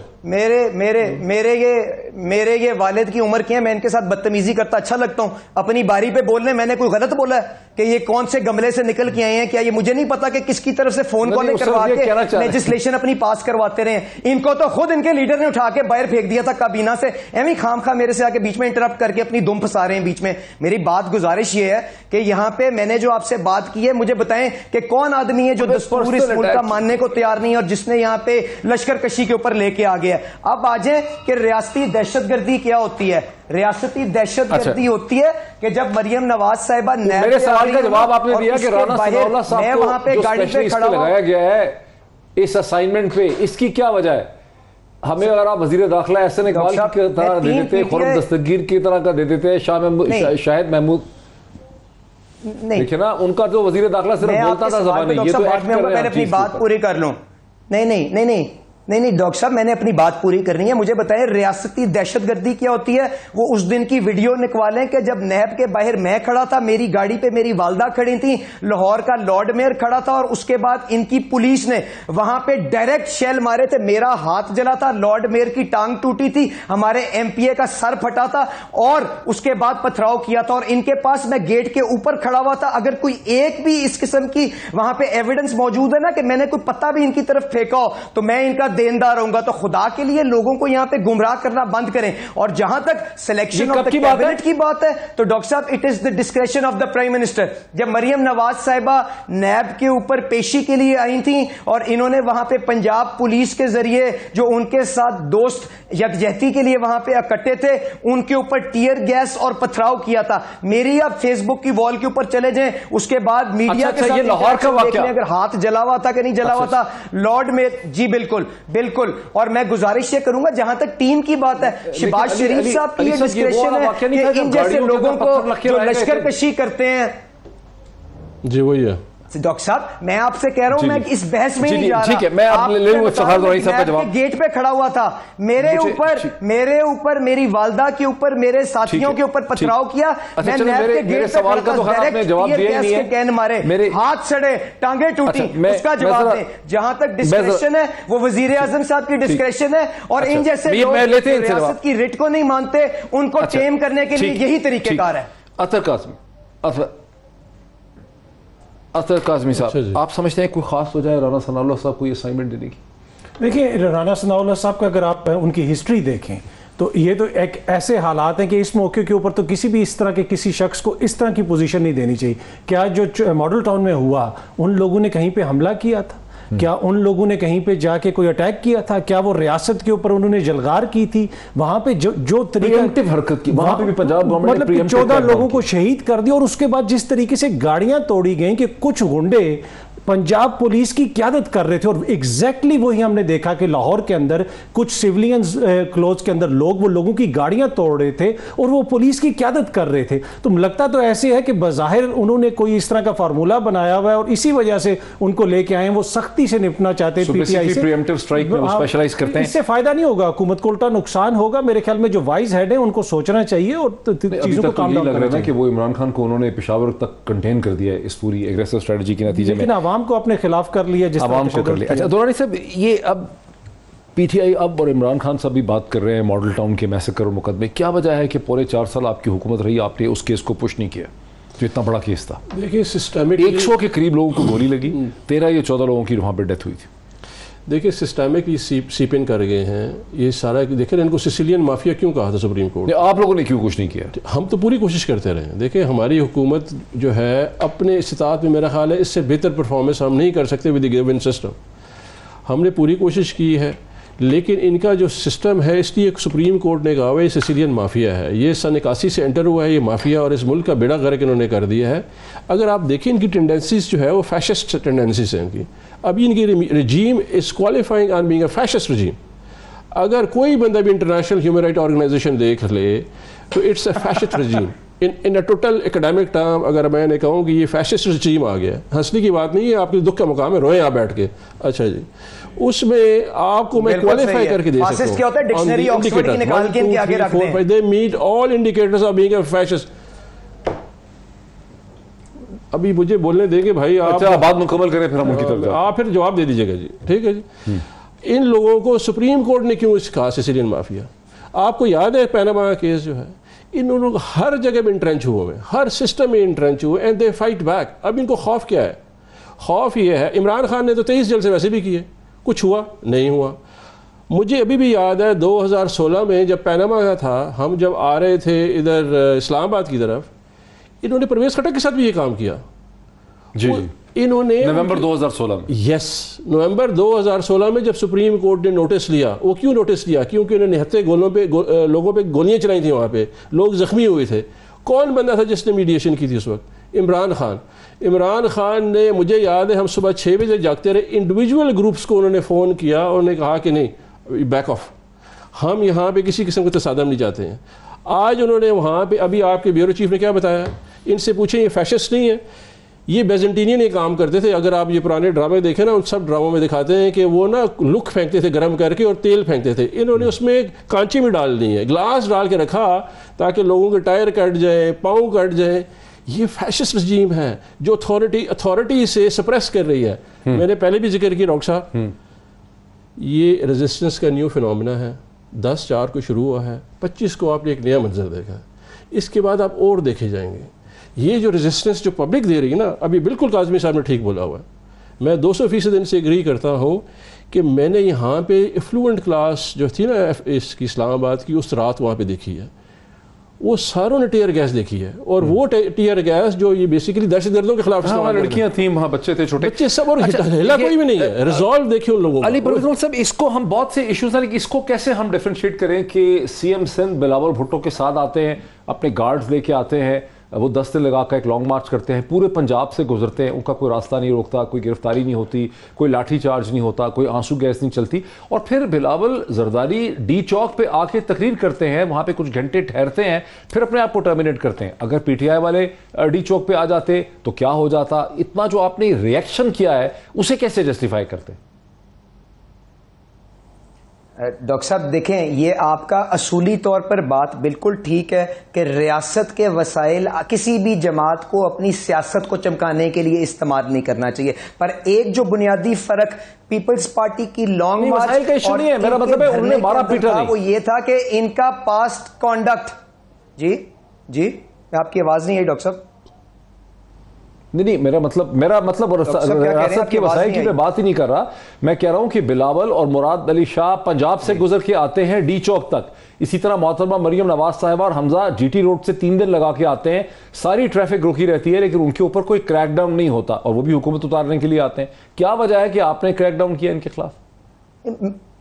S5: میرے یہ والد کی عمر کی ہے, میں ان کے ساتھ بدتمیزی کرتا اچھا لگتا ہوں. اپنی باری پہ بولنے میں نے کوئی غلط بولا ہے کہ یہ کون سے گملے سے نکل کے آئے ہیں؟ کیا یہ مجھے نہیں پتا کہ کس کی طرف سے فون کالیں کروا کے لیجسلیشن اپنی پاس کرواتے رہے ہیں؟ ان کو تو خود ان کے لیڈر نے اٹھا کے باہر پھینک دیا تھا کابینہ سے. ایویں خام خواہ میرے سے آ کے بیچ میں انٹرپٹ کر کے اپنی دم پھنسا رہے ہیں بیچ میں. میری بات گزارش یہ ہے کہ یہاں پہ میں نے جو آپ سے بات کی ہے, مجھے بتائیں کہ کون آدمی ہے جو دستور اس ملک کا ماننے کو تیار نہیں اور جس نے یہاں پہ لشکر کشی کے اوپر لے کے آ گیا. اب آ جائیں کہ ریاستی دہشت گردی کیا ہوتی ہے. ریاستی دہشت گردی ہوتی ہے کہ جب مریم نواز صاحبہ
S1: میرے سوال کا جواب آپ نے دیا کہ رانا ثناء اللہ صاحب کو
S5: وہاں پہ گاڑی پہ کھڑا
S1: لگایا گیا ہے اس اسائنمنٹ پہ, اس کی کیا وجہ ہے؟ ہمیں اگر آپ وزیر داخلہ احسن اقبال کی طرح دے دیتے, خرم دستگیر کی طرح کا دے دیتے, شاہد محمود, دیکھیں نا ان کا جو وزیر داخلہ صرف بولتا تھا زبانی, یہ تو ایکٹ کر رہے ہیں.
S5: میں اپنی بات پوری کر لوں. نہیں ڈاکٹر صاحب میں نے اپنی بات پوری کرنی ہے. مجھے بتائیں ریاستی دہشت گردی کیا ہوتی ہے؟ وہ اس دن کی ویڈیو نکوالیں کہ جب نیب کے باہر میں کھڑا تھا, میری گاڑی پہ میری والدہ کھڑی تھی, لاہور کا لارڈ میئر کھڑا تھا, اور اس کے بعد ان کی پولیس نے وہاں پہ ڈائریکٹ شیل مارے تھے. میرا ہاتھ جلا تھا, لارڈ میئر کی ٹانگ ٹوٹی تھی, ہمارے ایم پی اے کا سر پھٹا تھا, اور اس کے بعد پتھراؤ کیا تھا. اور ان کے پاس میں گیٹ کے اوپر کھڑا ہوا تھا. اگر کوئی ایک بھی اس قسم کی وہاں پہ ایویڈنس موجود ہے نا کہ میں نے کوئی پتہ بھی ان کی طرف پھینکا ہو, تو میں ان کا دیندار ہوں گا. تو خدا کے لیے لوگوں کو یہاں پہ گمراہ کرنا بند کریں. اور جہاں تک سلیکشن آف دی کیبنٹ کی بات ہے تو ڈاکٹر صاحب it is the discretion of the prime minister. جب مریم نواز صاحبہ نیب کے اوپر پیشی کے لیے آئی تھیں اور انہوں نے وہاں پہ پنجاب پولیس کے ذریعے جو ان کے ساتھ دوست یکجہتی کے لیے وہاں پہ اکٹھے تھے, ان کے اوپر ٹیئر گیس اور پتھراؤ کیا تھا. میری آپ فیس بک کی وال کے اوپر چلے جائیں, اس کے بعد میڈیا کے ساتھ
S1: لاہور کا واقعہ
S5: اگر ہاتھ جلا ہوا تھا کہ نہیں جلا ہوا تھا لارڈ میں, جی بالکل بالکل. اور میں گزارش یہ کروں گا جہاں تک ٹیم کی بات ہے, شہباز شریف صاحب کی یہ ڈسکریشن ہے کہ ان جیسے لوگوں کو جو لشکر کشی کرتے ہیں.
S6: جی وہی ہے
S5: ڈاکٹر صاحب, میں آپ سے کہہ رہا ہوں, میں اس بحث میں نہیں جا رہا.
S1: ٹھیک ہے, میں آپ لے لوں صاحب کا جواب.
S5: گیٹ پہ کھڑا ہوا تھا, میرے اوپر میری والدہ کے اوپر, میرے ساتھیوں کے اوپر پتھراؤ کیا. میں نیب کے گیٹ پہ کین مارے, ہاتھ سڑے, ٹانگیں ٹوٹی, اس کا جواب دیں. جہاں تک ڈسکریشن ہے وہ وزیر اعظم صاحب کی ڈسکریشن ہے, اور ان جیسے لوگ ریاست کی رٹ کو نہیں مانتے ان کو ٹیم کرنے کے لیے یہی طریقہ کار ہے.
S1: اطہر کاظمی صاحب, آپ سمجھتے ہیں کوئی خاص وجہ ہے رانا ثناء اللہ صاحب کو یہ اسائنمنٹ دینے کی؟
S7: دیکھیں رانا ثناء اللہ صاحب کا اگر آپ ان کی ہسٹری دیکھیں تو یہ تو ایک ایسے حالات ہیں کہ اس موقع کے اوپر تو کسی بھی اس طرح کے کسی شخص کو اس طرح کی پوزیشن نہیں دینی چاہیے. کیا جو ماڈل ٹاؤن میں ہوا ان لوگوں نے کہیں پہ حملہ کیا تھا؟ کیا ان لوگوں نے کہیں پہ جا کے کوئی اٹیک کیا تھا؟ کیا وہ ریاست کے اوپر انہوں نے جلغار کی تھی؟ وہاں پہ جو طریقہ
S1: حرکت کی, وہاں پہ بھی پنجاب گورنمنٹ نے
S7: 14 لوگوں کو شہید کر دیا, اور اس کے بعد جس طریقے سے گاڑیاں توڑی گئیں کہ کچھ غنڈے پنجاب پولیس کی قیادت کر رہے تھے, اور ایگزیکٹلی وہی ہم نے دیکھا کہ لاہور کے اندر کچھ سیولینز کلوز کے اندر وہ لوگوں کی گاڑیاں توڑ رہے تھے اور وہ پولیس کی قیادت کر رہے تھے. تو لگتا تو ایسے ہے کہ بظاہر انہوں نے کوئی اس طرح کا فارمولہ بنایا ہوا ہے اور اسی وجہ سے ان کو لے کے آئے ہیں. وہ سختی سے نپٹنا چاہتے ہیں پی ٹی آئی سے. اس سے فائدہ نہیں ہوگا, حکومت کو الٹا نقصان ہوگا. میرے خیال میں جو وائز ہیڈ ہیں ان کو سوچنا چاہیے اور چیزوں کو کام ڈاؤن کرنا چاہیے.
S1: کہ وہ عمران خان کو انہوں نے پشاور تک کنٹین کر دیا ہے اس پوری ایگریسو اسٹریٹجی کے نتیجے میں,
S7: عوام کو اپنے خلاف کر لیا, جس
S1: عوام کو کر لیا. اچھا دورانی صاحب, یہ اب پی ٹی آئی اب اور عمران خان صاحب بھی بات کر رہے ہیں ماڈل ٹاؤن کے میسیکر اور مقدمے, کیا وجہ ہے کہ پورے 4 سال آپ کی حکومت رہی, آپ نے اس کیس کو پش نہیں کیا جو اتنا بڑا کیس تھا؟
S6: دیکھیے سسٹمک
S1: 100 کے قریب لوگوں کو گولی لگی, 13 یا 14 لوگوں کی وہاں پہ ڈیتھ ہوئی تھی.
S6: دیکھیں سسٹمک سیپ ان کر گئے ہیں یہ سارا. دیکھیں ان کو سسیلین مافیا کیوں کہا تھا سپریم کورٹ نے؟
S1: آپ لوگوں نے کیوں کچھ نہیں کیا؟
S6: ہم تو پوری کوشش کرتے رہے ہیں. دیکھیں ہماری حکومت جو ہے اپنے استطاعت میں میرا خیال ہے اس سے بہتر پرفارمنس ہم نہیں کر سکتے ود دی گیون سسٹم. ہم نے پوری کوشش کی ہے لیکن ان کا جو سسٹم ہے، اس لیے سپریم کورٹ نے کہا ہوا ہے یہ سیسیلین مافیا ہے، یہ سن 81 سے انٹر ہوا ہے یہ مافیا، اور اس ملک کا بیڑا غرق انہوں نے کر دیا ہے۔ اگر آپ دیکھیں ان کی ٹینڈنسیز جو ہے وہ فیشسٹ ٹینڈنسیز ہیں ان کی۔ ابھی ان کی regime is qualifying on being a fascist regime. اگر کوئی بندہ بھی انٹرنیشنل ہیومن رائٹ آرگنائزیشن دیکھ لے تو it's a fascist regime in a total academic term. اگر میں نے کہوں کہ یہ فیشسٹ رجیم آ گیا، ہنسنے کی بات نہیں ہے، آپ کے دکھ کا مقام ہے، روئیں آپ بیٹھ کے۔ اچھا جی، اس میں آپ کو میں کوالیفائی کر کے دے سکتا ہوں۔
S5: کیا ہوتا ہے ڈکشنری آکسفورڈ کی نکال کے ان کے آگے رکھ دیں۔
S6: They meet all indicators of being a fascist۔ ابھی مجھے بولنے دیں گے بھائی، آپ
S1: بات مکمل کریں پھر ہم ان کی طرف جائیں۔
S6: آپ پھر جواب دے دیجیے گا جی، ٹھیک ہے جی۔ ان لوگوں کو سپریم کورٹ نے کیوں اس کہا سیسیلین مافیا؟ آپ کو یاد ہے پیناما کا کیس جو ہے، ان لوگ ہر جگہ میں انٹرنچ ہوئے، ہر سسٹم میں انٹرنچ ہوئے، اینڈ دے فائٹ بیک۔ اب ان کو خوف کیا ہے؟ خوف یہ ہے، عمران خان نے تو 23 جلسے ویسے بھی کیے، کچھ ہوا نہیں ہوا۔ مجھے ابھی بھی یاد ہے 2016 میں جب پیناما کا تھا، ہم جب آ رہے تھے ادھر اسلام آباد کی طرف، انہوں نے پرویز خٹک کے ساتھ بھی یہ کام کیا
S1: جی،
S6: انہوں نے
S1: نومبر 2016 میں۔
S6: یس، نومبر 2016 میں جب سپریم کورٹ نے نوٹس لیا، وہ کیوں نوٹس لیا؟ کیونکہ انہوں نے نہتے لوگوں پہ گولیاں چلائی تھیں، وہاں پہ لوگ زخمی ہوئے تھے۔ کون بندہ تھا جس نے میڈیشن کی تھی اس وقت؟ عمران خان۔ عمران خان نے، مجھے یاد ہے ہم صبح 6 بجے جاگتے رہے، انڈیویجول گروپس کو انہوں نے فون کیا اور انہوں نے کہا کہ نہیں، بیک آف، ہم یہاں پہ کسی قسم کا تصادم نہیں چاہتے ہیں۔ آج انہوں نے وہاں پہ، ابھی آپ کے بیورو چیف نے کیا بتایا، ان سے پوچھیں یہ فیشسٹ نہیں ہے، یہ بیزنٹینین یہ کام کرتے تھے۔ اگر آپ یہ پرانے ڈرامے دیکھیں نا، ان سب ڈراموں میں دکھاتے ہیں کہ وہ نا لک پھینکتے تھے گرم کر کے اور تیل پھینکتے تھے، انہوں نے اس میں کانچی میں ڈال دی ہے، گلاس ڈال کے رکھا تاکہ لوگوں کے ٹائر کٹ جائیں، پاؤں کٹ جائیں۔ یہ فیشسٹ رجیم ہے جو اتھارٹی سے سپریس کر رہی ہے۔ میں نے پہلے بھی ذکر کیا ڈاکٹر صاحب، یہ ریزسٹنس کا نیو فینومینا ہے، 10/4 کو شروع ہوا ہے، 25 کو آپ نے ایک نیا منظر دیکھا، اس کے بعد آپ اور دیکھے جائیں گے۔ یہ جو ریزسٹنس جو پبلک دے رہی ہے نا، ابھی بالکل کاظمی صاحب نے ٹھیک بولا ہوا ہے، میں 200% ان سے ایگری کرتا ہوں کہ میں نے یہاں پہ افلوئنٹ کلاس جو تھی نا اس کی اسلام آباد کی، اس رات وہاں پہ دیکھی ہے، وہ ساروں نے ٹیئر گیس دیکھی ہے، اور وہ ٹیئر گیس جو یہ بیسیکلی دہشت گردوں کے خلاف استعمال،
S1: لڑکیاں تھیں وہاں، بچے تھے چھوٹے،
S6: بچے سب، اور ہلا کوئی بھی نہیں ہے۔ ریزالو دیکھیں ان لوگوں کو۔
S1: علی پروفیسر صاحب، اس کو ہم بہت سے ایشوز ہیں، لیکن اس کو کیسے ہم ڈیفرینشیٹ کریں کہ سی ایم سندھ بلاول بھٹو کے ساتھ آتے ہیں، اپنے گارڈز لے کے آتے ہیں، وہ دستے لگا کر ایک لانگ مارچ کرتے ہیں، پورے پنجاب سے گزرتے ہیں، ان کا کوئی راستہ نہیں روکتا، کوئی گرفتاری نہیں ہوتی، کوئی لاٹھی چارج نہیں ہوتا، کوئی آنسو گیس نہیں چلتی، اور پھر بلاول زرداری ڈی چوک پہ آ کے تقریر کرتے ہیں، وہاں پہ کچھ گھنٹے ٹھہرتے ہیں، پھر اپنے آپ کو ٹرمینیٹ کرتے ہیں۔ اگر پی ٹی آئی والے ڈی چوک پہ آ جاتے تو کیا ہو جاتا؟ اتنا جو آپ نے ریئیکشن کیا ہے اسے کیسے جسٹیفائی کرتے؟
S5: ڈاکٹر صاحب دیکھیں، یہ آپ کا اصولی طور پر بات بالکل ٹھیک ہے کہ ریاست کے وسائل کسی بھی جماعت کو اپنی سیاست کو چمکانے کے لیے استعمال نہیں کرنا چاہیے، پر ایک جو بنیادی فرق پیپلز پارٹی کی لانگ
S1: مارچ کا ایشو نہیں ہے، میرا مطلب ہے انہوں نے مارا پیٹا نہیں،
S5: وہ یہ تھا کہ ان کا پاسٹ کانڈکٹ۔ جی آپ کی آواز نہیں آئی ڈاکٹر صاحب؟
S1: نہیں، میرا مطلب ریاست کے وسائل کی میں بات ہی نہیں کر رہا، میں کہہ رہا ہوں کہ بلاول اور مراد علی شاہ پنجاب سے گزر کے آتے ہیں ڈی چوک تک، اسی طرح محترمہ مریم نواز صاحبہ اور حمزہ جی ٹی روڈ سے 3 دن لگا کے آتے ہیں، ساری ٹریفک رکی رہتی ہے، لیکن ان کے اوپر کوئی کریک ڈاؤن نہیں ہوتا، اور وہ بھی حکومت اتارنے کے لیے آتے ہیں۔ کیا وجہ ہے کہ آپ نے کریک ڈاؤن کیا ان کے خلاف؟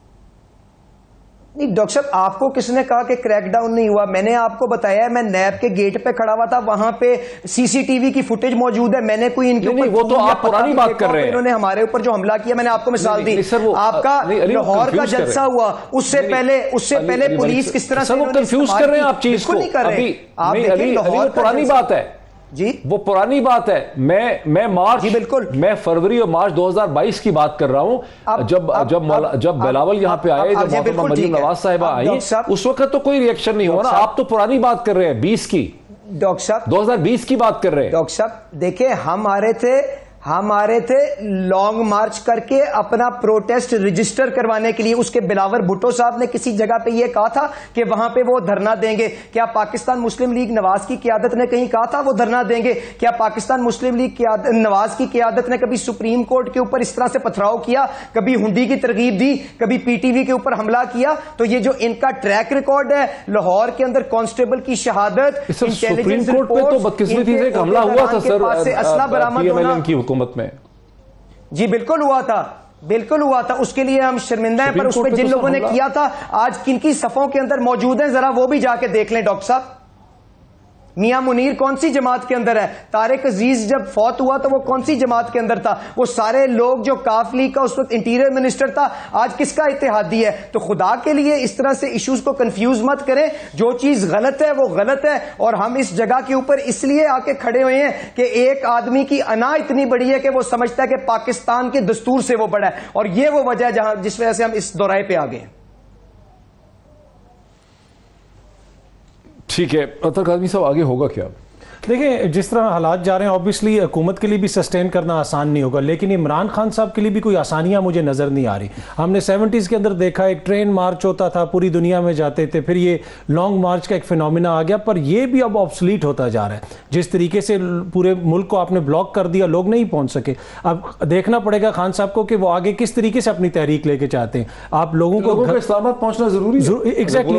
S5: نہیں ڈاکٹر صاحب، آپ کو کس نے کہا کہ کریک ڈاؤن نہیں ہوا؟ میں نے آپ کو بتایا ہے، میں نیب کے گیٹ پہ کھڑا ہوا تھا، وہاں پہ سی سی ٹی وی کی فوٹیج موجود ہے، میں نے کوئی ان کے اوپر،
S1: وہ تو آپ پرانی بات کر رہے ہیں،
S5: انہوں نے ہمارے اوپر جو حملہ کیا، میں نے آپ کو مثال دی، آپ کا لاہور کا جلسہ ہوا، اس سے پہلے پولیس کس طرح سے
S1: کنفیوز کر رہے ہیں آپ چیز کو، آپ دیکھیں لاہور پرانی بات ہے
S5: جی،
S1: وہ پرانی بات ہے۔ میں مارچ،
S5: بالکل
S1: میں فروری اور مارچ 2022 کی بات کر رہا ہوں، جب بلاول یہاں پہ آئے، جب محترمہ مریم نواز صاحبہ آئی، اس وقت تو کوئی ریئیکشن نہیں ہوا نا۔ آپ تو پرانی بات کر رہے ہیں، 20 کی،
S5: ڈاکٹر صاحب
S1: 2020 کی بات کر رہے ہیں۔
S5: ڈاکٹر صاحب دیکھیں، ہم آ رہے تھے لانگ مارچ کر کے اپنا پروٹیسٹ رجسٹر کروانے کے لیے۔ اس کے بلاول بھٹو صاحب نے کسی جگہ پہ یہ کہا تھا کہ وہاں پہ وہ دھرنا دیں گے؟ کیا پاکستان مسلم لیگ نواز کی قیادت نے کہیں کہا تھا وہ دھرنا دیں گے؟ کیا پاکستان مسلم لیگ نواز کی قیادت نے کبھی سپریم کورٹ کے اوپر اس طرح سے پتھراؤ کیا، کبھی ہنڈی کی ترغیب دی، کبھی پی ٹی وی کے اوپر حملہ کیا؟ تو یہ جو ان کا ٹریک ریکارڈ ہے، لاہور کے اندر کانسٹیبل کی شہادت،
S1: سپریم کورٹ پہ تو بدقسمتی سے حملہ ہوا تھا سر،
S5: اسلحہ برآمد ہونا
S1: کی حکومت میں۔
S5: جی بالکل ہوا تھا، بالکل ہوا تھا، اس کے لیے ہم شرمندہ ہیں، پر اس پہ جن لوگوں نے کیا تھا آج کن کی صفوں کے اندر موجود ہیں ذرا وہ بھی جا کے دیکھ لیں ڈاکٹر صاحب. میاں منیر کون سی جماعت کے اندر ہے؟ طارق عزیز جب فوت ہوا تو وہ کون سی جماعت کے اندر تھا؟ وہ سارے لوگ جو کاف لیگ کا اس وقت انٹیریئر منسٹر تھا آج کس کا اتحادی ہے؟ تو خدا کے لیے اس طرح سے ایشوز کو کنفیوز مت کریں، جو چیز غلط ہے وہ غلط ہے، اور ہم اس جگہ کے اوپر اس لیے آ کے کھڑے ہوئے ہیں کہ ایک آدمی کی انا اتنی بڑی ہے کہ وہ سمجھتا ہے کہ پاکستان کے دستور سے وہ بڑا ہے، اور یہ وہ وجہ ہے جس وجہ سے ہم اس دورائے پہ آ گئے ہیں.
S1: ٹھیک ہے اطہر کاظمی صاحب، آگے ہوگا کیا؟
S7: دیکھیں جس طرح حالات جا رہے ہیں اوبیسلی حکومت کے لیے بھی سسٹین کرنا آسان نہیں ہوگا، لیکن عمران خان صاحب کے لیے بھی کوئی آسانیاں مجھے نظر نہیں آ رہی. ہم نے 70s کے اندر دیکھا ایک ٹرین مارچ ہوتا تھا، پوری دنیا میں جاتے تھے، پھر یہ لانگ مارچ کا ایک فینومینا آ گیا، پر یہ بھی اب آبسلیٹ ہوتا جا رہا ہے. جس طریقے سے پورے ملک کو آپ نے بلاک کر دیا، لوگ نہیں پہنچ سکے. اب دیکھنا پڑے گا خان صاحب کو کہ وہ آگے کس طریقے سے اپنی تحریک لے کے چاہتے ہیں. آپ لوگوں کو
S1: اسلام آباد پہنچنا ضروری ہے.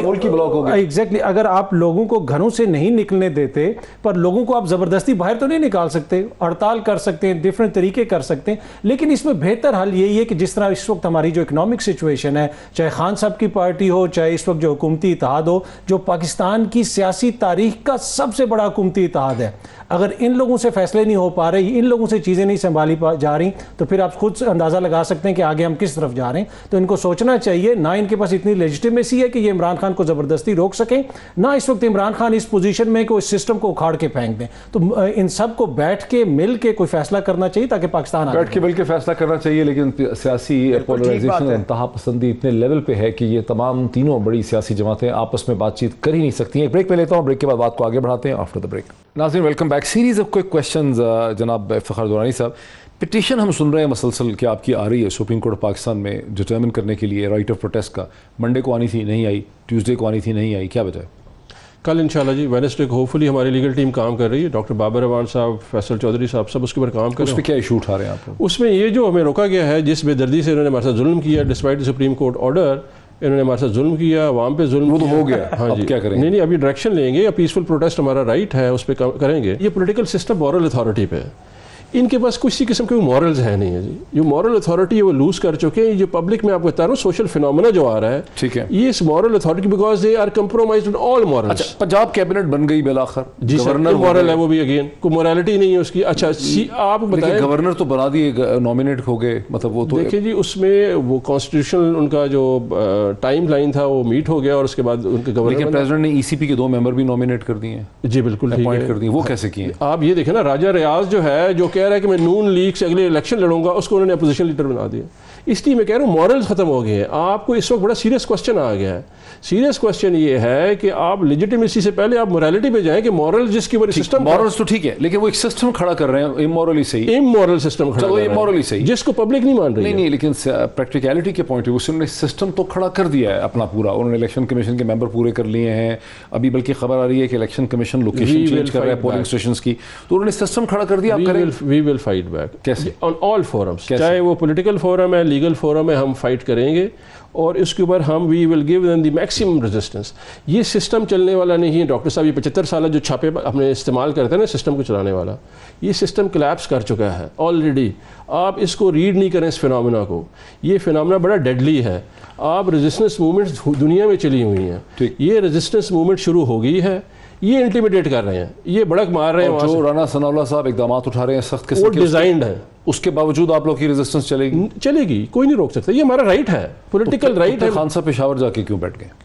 S7: ایگزیکٹلی اگر آپ لوگوں کو گھروں سے نہیں نکلنے دیتے، پر لوگوں کو آپ زبردستی باہر تو نہیں نکال سکتے، ہڑتال کر سکتے ہیں، ڈیفرنٹ طریقے کر سکتے ہیں، لیکن اس میں بہتر حل یہی ہے کہ جس طرح اس وقت ہماری جو اکنامک سچویشن ہے، چاہے خان صاحب کی پارٹی ہو، چاہے اس وقت جو حکومتی اتحاد ہو، جو پاکستان کی سیاسی تاریخ کا سب سے بڑا حکومتی اتحاد ہے، اگر ان لوگوں سے فیصلے نہیں ہو پا رہے، ان لوگوں سے چیزیں نہیں سنبھالی جا رہی، تو پھر آپ خود اندازہ لگا سکتے ہیں کہ آگے ہم کس طرف جا رہے ہیں. تو ان کو سوچنا چاہیے، نہ ان کے پاس اتنی لیجیٹیمیسی ہے کہ یہ عمران خان کو زبردستی روک سکیں، نہ اس وقت عمران خان اس پوزیشن میں کہ وہ اس سسٹم کو اکھاڑ کے پھینک دیں. تو ان سب کو بیٹھ کے مل کے کوئی فیصلہ کرنا چاہیے تاکہ پاکستان
S1: بیٹھ کے مل کے فیصلہ کرنا چاہیے. لیکن سیاسی پولرائزیشن انتہا پسندی اتنے لیول پہ ہے کہ یہ تمام تینوں بڑی سیاسی جماعتیں آپس میں بات چیت کر ہی نہیں سکتی ہیں. ایک بریک پہ لیتا ہوں، بریک کے بعد بات کو آگے بڑھاتے ہیں آفٹر دا بریک. ناظرین welcome back. Series of quick questions جناب افتخار دورانی صاحب. پٹیشن ہم سن رہے ہیں مسلسل کہ آپ کی آ رہی ہے سپریم کورٹ پاکستان میں ڈٹرمن کرنے کے لیے رائٹ آف پروٹیسٹ کا. منڈے کو آنی تھی نہیں آئی، ٹیوزڈے کو آنی تھی نہیں آئی، کیا وجہ ہے؟
S6: کل انشاءاللہ جی ویڈنسڈے کو ہوپفلی ہماری لیگل ٹیم کام کر رہی ہے، ڈاکٹر بابر روان صاحب، فیصل چودھری صاحب، سب اس کے اوپر کام کر رہے ہیں.
S1: اس پہ کیا ایشو اٹھا رہے ہیں آپ؟
S6: اس میں یہ جو ہمیں روکا گیا ہے، جس بے دردی سے انہوں نے ہمارے ساتھ ظلم کیا despite the supreme court order, انہوں نے ہمارے ساتھ ظلم کیا، عوام پہ ظلم، وہ تو ہو گیا. ہاں جی، کیا کریں؟ نہیں ابھی ڈائریکشن لیں گے، پیسفل پروٹیسٹ ہمارا رائٹ ہے، اس پہ کریں گے. یہ پولیٹیکل سسٹم مورل اتھارٹی پہ ہے، ان کے پاس کسی قسم کے مورلز ہے نہیں ہے جی. جو مورل اتھارٹی ہے وہ لوز کر چکے ہیں. جو پبلک میں آپ کو بتا رہا ہوں سوشل فینومینا جو آ رہا ہے، ٹھیک ہے، یہ اس moral authority because they are compromised on all morals.
S1: اچھا پنجاب کیبنٹ بن گئی بالآخر،
S6: جی گورنر مورل ہے وہ بھی، اگین کوئی مورالٹی نہیں ہے اس کی. اچھا آپ بتائیں،
S1: گورنر تو بنا دیے، نامینیٹ ہو گئے، مطلب وہ تو
S6: دیکھیں جی اس میں وہ کانسٹیٹیوشنل ان کا جو ٹائم لائن تھا وہ میٹ ہو گیا، اور اس کے بعد ان کے گورنر،
S1: لیکن پریزیڈنٹ نے ای سی پی کے 2 ممبر بھی نامینیٹ کر دیے ہیں.
S6: جی بالکل
S1: اپوائنٹ کر دیے. وہ کیسے کیے؟
S6: آپ یہ دیکھیں نا، راجہ ریاض جو ہے جو کہہ رہا ہے کہ میں نون لیگ سے اگلے الیکشن لڑوں گا، اس کو انہوں نے اپوزیشن لیڈر بنا دیا. اس لیے میں کہہ رہا ہوں مورلز ختم ہو گئے ہیں. آپ کو اس وقت بڑا سیریس کوسچن آ گیا ہے. سیریس کوسچن یہ ہے کہ آپ لیجیٹیمیسی سے پہلے آپ مورالٹی پہ جائیں کہ مورل جس کی وجہ سسٹم،
S1: مورلز تو ٹھیک ہے لیکن وہ ایک سسٹم کھڑا کر رہے ہیں امورلی صحیح،
S6: امورل سسٹم کھڑا کر رہے ہیں،
S1: امورلی صحیح،
S6: جس کو پبلک نہیں مان رہی ہے.
S1: نہیں لیکن پریکٹیکلٹی کے پوائنٹ آف ویو سے انہوں نے سسٹم تو کھڑا کر دیا ہے اپنا پورا. انہوں نے الیکشن کمیشن کے ممبر پورے کر لیے ہیں. ابھی بلکہ خبر آ رہی ہے کہ الیکشن کمیشن لوکیشن چینج کر رہا ہے پولنگ اسٹیشنز کی. تو انہوں نے سسٹم کھڑا کر دیا.
S6: We will fight back.
S1: کیسے؟
S6: آن آل فورمز، چاہے وہ پولیٹیکل فورم ہے، لیگل فورم ہے، ہم فائٹ کریں گے، اور اس کے اوپر ہم we will give them the maximum resistance. یہ سسٹم چلنے والا نہیں ہے ڈاکٹر صاحب. یہ 75 سالہ جو چھاپے اپنے استعمال کرتے ہیں نا سسٹم کو چلانے والا، یہ سسٹم کلیپس کر چکا ہے آلریڈی. آپ اس کو ریڈ نہیں کریں اس فینومینا کو. یہ فینومینا بڑا ڈیڈلی ہے. آپ ریزسٹنس موومنٹس دنیا میں چلی ہوئی ہیں، یہ ریزسٹنس موومنٹ شروع ہو گئی ہے. یہ انٹیمیڈیٹ کر رہے ہیں، یہ بڑک مار رہے ہیں.
S1: جو رانا ثناء اللہ صاحب اقدامات اٹھا رہے ہیں سخت قسم
S6: کے، وہ ڈیزائنڈ ہے.
S1: اس کے باوجود آپ لوگ کی ریزسٹنس چلے
S6: گی، کوئی نہیں روک سکتا. یہ ہمارا رائٹ ہے، پولیٹیکل رائٹ ہے.
S1: خان صاحب پشاور جا کے کیوں بیٹھ گئے؟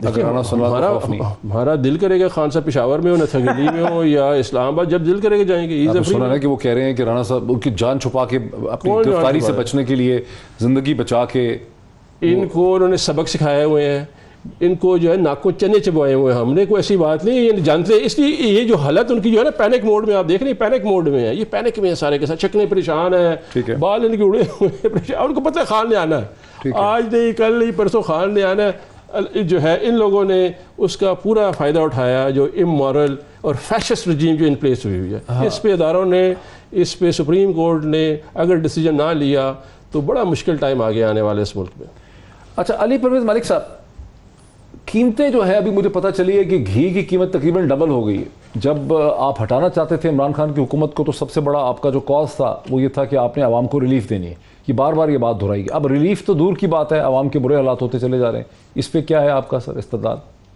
S6: ہمارا دل کرے گا خان صاحب پشاور میں ہو، نتھنگلی میں ہو یا اسلام آباد، جب دل کرے گا جائیں گے.
S1: سنا ہے کہ وہ کہہ رہے ہیں کہ رانا صاحب ان کی جان چھپا کے اپنی گرفتاری سے بچنے کے لیے زندگی بچا کے
S6: ان کو انہوں نے سبق سکھائے ہوئے ہیں، ان کو جو ہے ناک کو چنے چبوائے ہوئے ہیں. ہم نے کوئی ایسی بات نہیں، یہ جانتے. اس لیے یہ جو حالت ان کی جو ہے نا پینک موڈ میں، آپ دیکھ رہے ہیں پینک موڈ میں ہے. یہ پینک میں ہے سارے کے ساتھ، شکلیں پریشان ہیں، بال ان کے اڑے ہوئے ہیں. ان کو پتہ ہے خان نے آنا ہے، آج نہیں کل نہیں پرسوں خان نے آنا ہے. جو ہے ان لوگوں نے اس کا پورا فائدہ اٹھایا، جو امورل اور فیشسٹ رجیم جو ان پلیس ہوئی ہوئی ہے. اس پہ اداروں نے، اس پہ سپریم کورٹ نے اگر ڈیسیجن نہ لیا تو بڑا مشکل ٹائم آگے آنے والے اس ملک میں.
S1: اچھا علی پرویز ملک صاحب، قیمتیں جو ہے ابھی مجھے پتہ چلی ہے کہ گھی کی قیمت تقریباً ڈبل ہو گئی ہے. جب آپ ہٹانا چاہتے تھے عمران خان کی حکومت کو تو سب سے بڑا آپ کا جو کاز تھا وہ یہ تھا کہ آپ نے عوام کو ریلیف دینی ہے. یہ بار بار یہ بات دہرائی گئی. اب ریلیف تو دور کی بات ہے, عوام کے برے حالات ہوتے چلے جا رہے ہیں. اس پہ کیا ہے آپ کا سر استدلال؟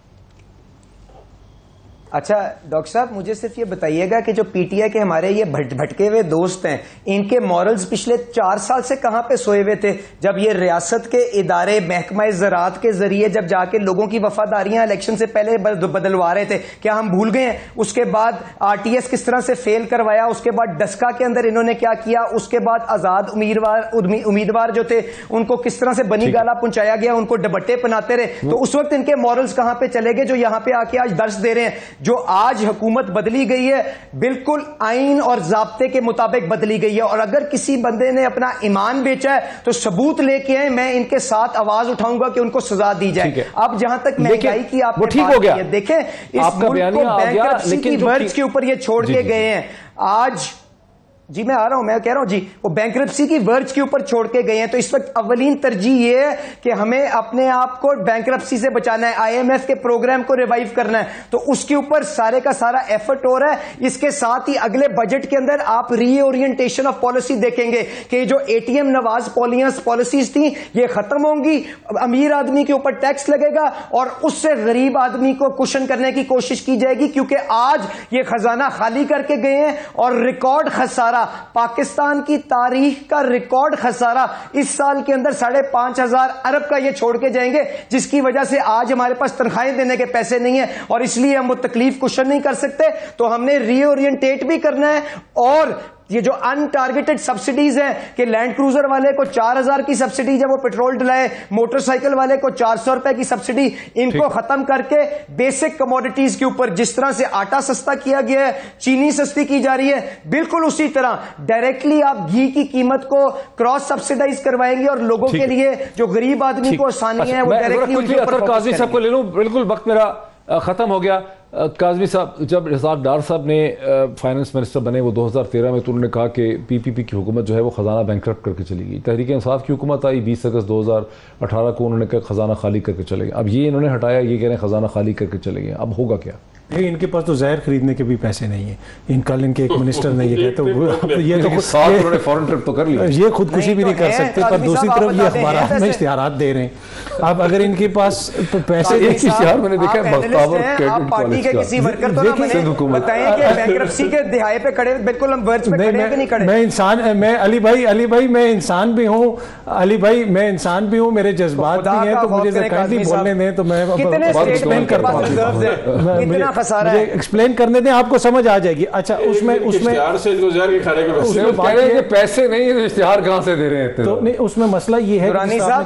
S5: اچھا ڈاکٹر صاحب مجھے صرف یہ بتائیے گا کہ جو پی ٹی آئی کے ہمارے یہ بھٹکے ہوئے دوست ہیں, ان کے مورلز پچھلے 4 سال سے کہاں پہ سوئے ہوئے تھے؟ جب یہ ریاست کے ادارے محکمہ زراعت کے ذریعے جب جا کے لوگوں کی وفاداریاں الیکشن سے پہلے بدلوا رہے تھے, کیا ہم بھول گئے ہیں؟ اس کے بعد آر ٹی ایس کس طرح سے فیل کروایا, اس کے بعد ڈسکا کے اندر انہوں نے کیا کیا, اس کے بعد آزاد امیدوار جو تھے ان کو کس طرح سے بنی گالا پہنچایا گیا, ان کو ڈبٹے پناتے رہے. تو اس وقت ان کے مورلز کہاں پہ چلے گئے جو یہاں پہ آ کے آج درس دے رہے ہیں؟ جو آج حکومت بدلی گئی ہے بالکل آئین اور ضابطے کے مطابق بدلی گئی ہے, اور اگر کسی بندے نے اپنا ایمان بیچا ہے تو ثبوت لے کے آئے, میں ان کے ساتھ آواز اٹھاؤں گا کہ ان کو سزا دی جائے. اب جہاں تک مہنگائی کی آپ نے بات کی ہے, دیکھیں اس ملک کو بینکرپسی کی ورج کے اوپر یہ چھوڑ کے گئے ہیں. آج جی میں آ رہا ہوں, میں کہہ رہا ہوں جی وہ بینکرپسی کی ورج کے اوپر چھوڑ کے گئے ہیں. تو اس وقت اولین ترجیح یہ ہے کہ ہمیں اپنے آپ کو بینکرپسی سے بچانا ہے, آئی ایم ایف کے پروگرام کو ریوائیو کرنا ہے. تو اس کے اوپر سارے کا سارا ایفرٹ ہو رہا ہے. اس کے ساتھ ہی اگلے بجٹ کے اندر آپ ری اورینٹیشن آف پالیسی دیکھیں گے کہ جو A T M Nawaz policies تھیں یہ ختم ہوں گی, امیر آدمی کے اوپر ٹیکس لگے گا اور اس سے غریب آدمی کو کشن کرنے کی کوشش کی جائے گی, کیونکہ آج یہ خزانہ خالی کر کے گئے ہیں اور ریکارڈ خسارہ, پاکستان کی تاریخ کا ریکارڈ خسارہ اس سال کے اندر 5,500 ارب کا یہ چھوڑ کے جائیں گے, جس کی وجہ سے آج ہمارے پاس تنخواہیں دینے کے پیسے نہیں ہیں اور اس لیے ہم وہ تکلیف کشن نہیں کر سکتے. تو ہم نے ری اورینٹیٹ بھی کرنا ہے, اور یہ جو ان ٹارگیٹڈ سبسڈیز ہیں کہ لینڈ کروزر والے کو 4,000 کی سبسڈی جب وہ پیٹرول ڈلائے, موٹر سائیکل والے کو 400 روپے کی سبسڈی, ان کو ختم کر کے بیسک کموڈیٹیز کے اوپر جس طرح سے آٹا سستا کیا گیا ہے, چینی سستی کی جا رہی ہے, بالکل اسی طرح ڈائریکٹلی آپ گھی کی قیمت کو کراس سبسڈائز کروائیں گے اور لوگوں کے لیے جو غریب آدمی کو آسانی ہے وہ ڈائریکٹلی ان کے اوپر
S1: قاضی صاحب کو لے لوں, بالکل وقت میرا ختم ہو گیا. قاضمی صاحب, جب رزاق ڈار صاحب نے فائنانس منسٹر بنے وہ 2013 میں, تو انہوں نے کہا کہ پی پی پی کی حکومت جو ہے وہ خزانہ بینکرپٹ کر کے چلی گئی. تحریک انصاف کی حکومت آئی 20 اگست 2018 کو, انہوں نے کہا خزانہ خالی کر کے چلے گئے. اب یہ انہوں نے ہٹایا, یہ کہہ رہے ہیں خزانہ خالی کر کے چلے گئے. اب ہوگا کیا؟
S7: ان کے پاس تو زہر خریدنے کے بھی پیسے نہیں ہیں. ان کے ایک منسٹر نے یہ کہتے یہ تو
S1: فورن ٹرپ تو کر لیا,
S7: یہ خودکشی بھی نہیں کر سکتے, پر دوسری طرف یہ اخبارات میں اشتہارات دے رہے ہیں. اب اگر ان کے پاس پیسے,
S1: ایک اشتہار میں نے دیکھا بختاور کریڈٹ
S5: پارٹی کے کسی ورکر تو بتائیں کہ بینکرپسی کے دہائے پہ کھڑے, بالکل ہم ورج پہ کھڑے ہیں کہ نہیں کھڑے؟
S7: میں انسان, میں علی بھائی میں انسان بھی ہوں, علی بھائی میں انسان بھی ہوں, میرے جذبات بھی ہیں, تو مجھے کائنڈلی بولنے دیں تو میں ایکسپلین کرتا ہوں. ایکسپلین کرنے دیں, آپ کو سمجھ آ جائے گی. اچھا اس میں
S1: پیسے نہیں, اشتہار کہاں سے دے رہے ہیں؟
S7: تو نہیں, اس میں مسئلہ یہ ہے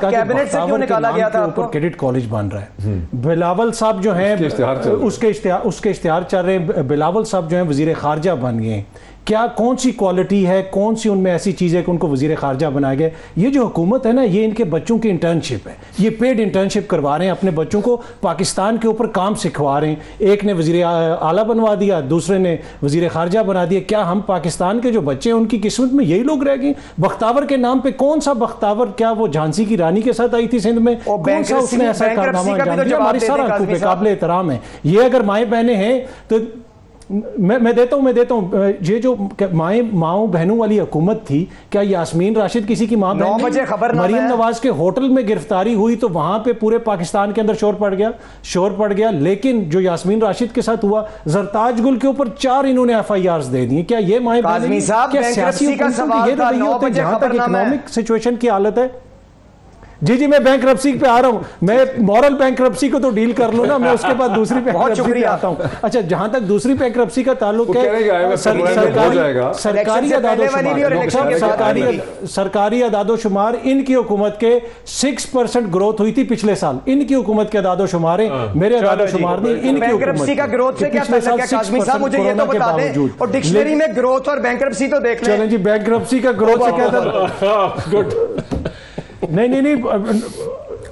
S7: کہ کریڈٹ کالج بن رہا ہے. بلاول صاحب جو ہیں اس کے اشتہار چل رہے ہیں. بلاول صاحب جو ہیں وزیر خارجہ بن گئے. کیا کون سی کوالٹی ہے, کون سی ان میں ایسی چیز ہے کہ ان کو وزیر خارجہ بنایا گیا؟ یہ جو حکومت ہے نا, یہ ان کے بچوں کی انٹرنشپ ہے, یہ پیڈ انٹرنشپ کروا رہے ہیں, اپنے بچوں کو پاکستان کے اوپر کام سکھوا رہے ہیں. ایک نے وزیر اعلیٰ بنوا دیا, دوسرے نے وزیر خارجہ بنا دیا. کیا ہم پاکستان کے جو بچے ہیں ان کی قسمت میں یہی لوگ رہ گئے؟ بختاور کے نام پہ کون سا بختاور, کیا وہ جھانسی کی رانی کے ساتھ آئی تھی سندھ میں؟ کون سا اس نے ایسا کارنامہ انجام دیا؟ ہماری سارا قابل احترام ہے. یہ اگر مائیں بہنیں ہیں تو میں دیتا ہوں. یہ جو ماؤں بہنوں والی حکومت تھی, کیا یاسمین راشد کسی کی ماں بہن؟ 9 بجے خبر مریم نواز کے ہوٹل میں گرفتاری ہوئی تو وہاں پہ پورے پاکستان کے اندر شور پڑ گیا. لیکن جو یاسمین راشد کے ساتھ ہوا, زرتاج گل کے اوپر 4 انہوں نے ایف آئی آرز دے دیے. کیا یہ مائیں بہنیں, کیا سیاسی حکومت یہ رویے ہوتے ہیں جہاں تک اکنامک سچویشن کی حالت ہے؟ جی میں بینکرپسی پہ آ رہا ہوں. میں مورل بینکرپسی کو تو ڈیل کر لوں نا, میں اس کے بعد دوسری بینکرپسی پہ آتا ہوں. اچھا, جہاں تک دوسری بینکرپسی کا تعلق ہے, سرکاری اعداد و شمار, ان کی حکومت کے 6% گروتھ ہوئی تھی پچھلے سال. ان کی حکومت کے اعداد و شمار ہیں, میرے اعداد و شمار نہیں, ان کی
S5: بینکرپسی کا گروتھ سے کیا تعلق ہے؟ قاسمی صاحب مجھے یہ تو بتا دیں, اور ڈکشنری میں گروتھ اور بینکرپسی تو دیکھ لیں.
S7: چلیں جی, بینکرپسی کا گروتھ سے کیا تعلق؟ نہیں,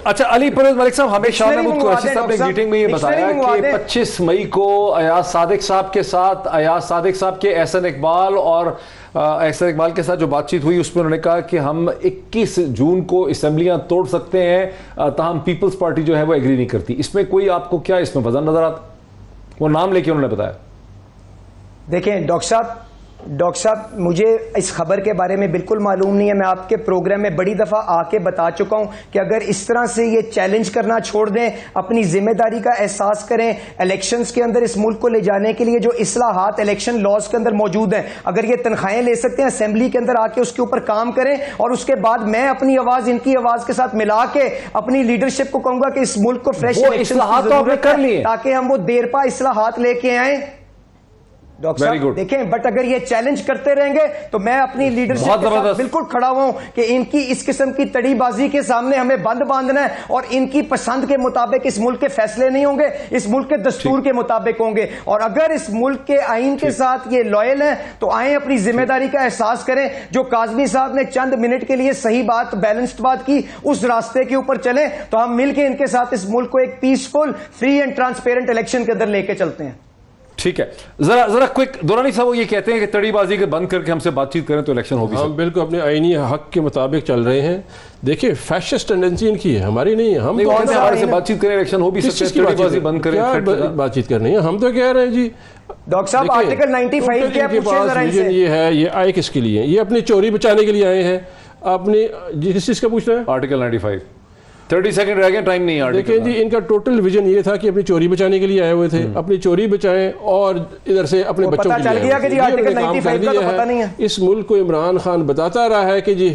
S1: اچھا علی پرویز ملک صاحب، ہمیں شاہ محمود قریشی صاحب نے میٹنگ میں یہ بتایا کہ 25 مئی کو ایاز صادق صاحب کے ساتھ، ایاز صادق صاحب کے احسن اقبال اور احسن اقبال کے ساتھ جو بات چیت ہوئی اس میں انہوں نے کہا کہ ہم 21 جون کو اسمبلیاں توڑ سکتے ہیں، تاہم پیپلز پارٹی جو ہے وہ ایگری نہیں کرتی. اس میں کوئی آپ کو کیا اس میں وزن نظر آتا؟ وہ نام لے کے انہوں نے بتایا.
S5: دیکھیں ڈاکٹر صاحب مجھے اس خبر کے بارے میں بالکل معلوم نہیں ہے. میں آپ کے پروگرام میں بڑی دفعہ آ کے بتا چکا ہوں کہ اگر اس طرح سے یہ چیلنج کرنا چھوڑ دیں، اپنی ذمہ داری کا احساس کریں، الیکشنز کے اندر اس ملک کو لے جانے کے لیے جو اصلاحات الیکشن لاز کے اندر موجود ہیں، اگر یہ تنخواہیں لے سکتے ہیں اسمبلی کے اندر آ کے اس کے اوپر کام کریں، اور اس کے بعد میں اپنی آواز ان کی آواز کے ساتھ ملا کے اپنی لیڈرشپ کو کہوں گا کہ اس ملک کو فریش
S1: اصلاحات کر لیے
S5: تاکہ ہم وہ دیر پا اصلاحات لے کے آئیں. ڈاکٹر صاحب دیکھیں، بٹ اگر یہ چیلنج کرتے رہیں گے تو میں اپنی لیڈرشپ کے ساتھ بالکل کھڑا ہوا ہوں کہ ان کی اس قسم کی تڑی بازی کے سامنے ہمیں بند باندھنا ہے، اور ان کی پسند کے مطابق اس ملک کے فیصلے نہیں ہوں گے، اس ملک کے دستور کے مطابق ہوں گے. اور اگر اس ملک کے آئین کے ساتھ یہ لوئل ہیں تو آئیں اپنی ذمہ داری کا احساس کریں. جو کاظمی صاحب نے چند منٹ کے لیے صحیح بات، بیلنسڈ بات کی، اس راستے کے اوپر چلیں تو ہم مل کے ان کے ساتھ اس ملک کو ایک peaceful, free and transparent election کے اندر لے کے چلتے ہیں.
S1: ٹھیک ہے، ذرا کوئک دورانی صاحب وہ یہ کہتے ہیں کہ تڑی بازی کے بند کر کے ہم سے بات چیت کریں تو الیکشن ہوگی.
S6: ہم بالکل اپنے آئینی حق کے مطابق چل رہے ہیں. دیکھیں فیشسٹ ٹینڈنسی ان کی ہے، ہماری نہیں ہے. ہم
S1: ہمارے سے بات چیت کریں، الیکشن ہو بھی سکتے ہیں، تڑی بازی بند کریں.
S6: کیا بات چیت کرنی ہے؟ ہم تو کہہ رہے ہیں جی
S5: ڈاکٹر صاحب آرٹیکل 95 کیا پوچھیں ذرا ان سے.
S6: یہ ہے، یہ آئے کس کے لیے؟ یہ اپنی چوری بچانے کے لیے آئے ہیں. اپنی کس چیز کا پوچھ رہے ہیں؟
S1: آرٹیکل 95. 30 سیکنڈ رہ گئے، ٹائم نہیں ہے.
S6: دیکھیں جی ان کا ٹوٹل ویژن یہ تھا کہ اپنی چوری بچانے کے لیے آئے ہوئے تھے، اپنی چوری بچائیں اور ادھر سے اپنے بچوں کے لیے
S5: چل گیا کہ جی آرٹیکل 95 کا تو پتہ نہیں ہے.
S6: اس ملک کو عمران خان بتاتا رہا ہے کہ جی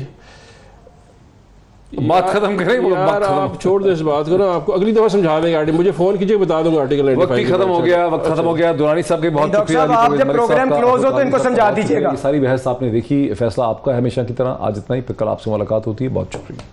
S1: بات ختم کریں.
S6: یار آپ چھوڑ دیں اس بات کو نا، آپ کو اگلی دفعہ سمجھا دیں گے. مجھے فون کیجئے، بتا دوں گا آرٹیکل 95.
S1: وقت ختم ہو گیا. دورانی صاحب کے بہت شکریہ.
S5: آپ جب پروگرام کلوز ہو تو ان کو سمجھا دیجیے گا.
S1: ساری بحث آپ نے دیکھی، فیصلہ آپ کا ہمیشہ کی طرح. آج اتنا ہی، پھر کل آپ سے ملاقات ہوتی ہے. بہت شکریہ.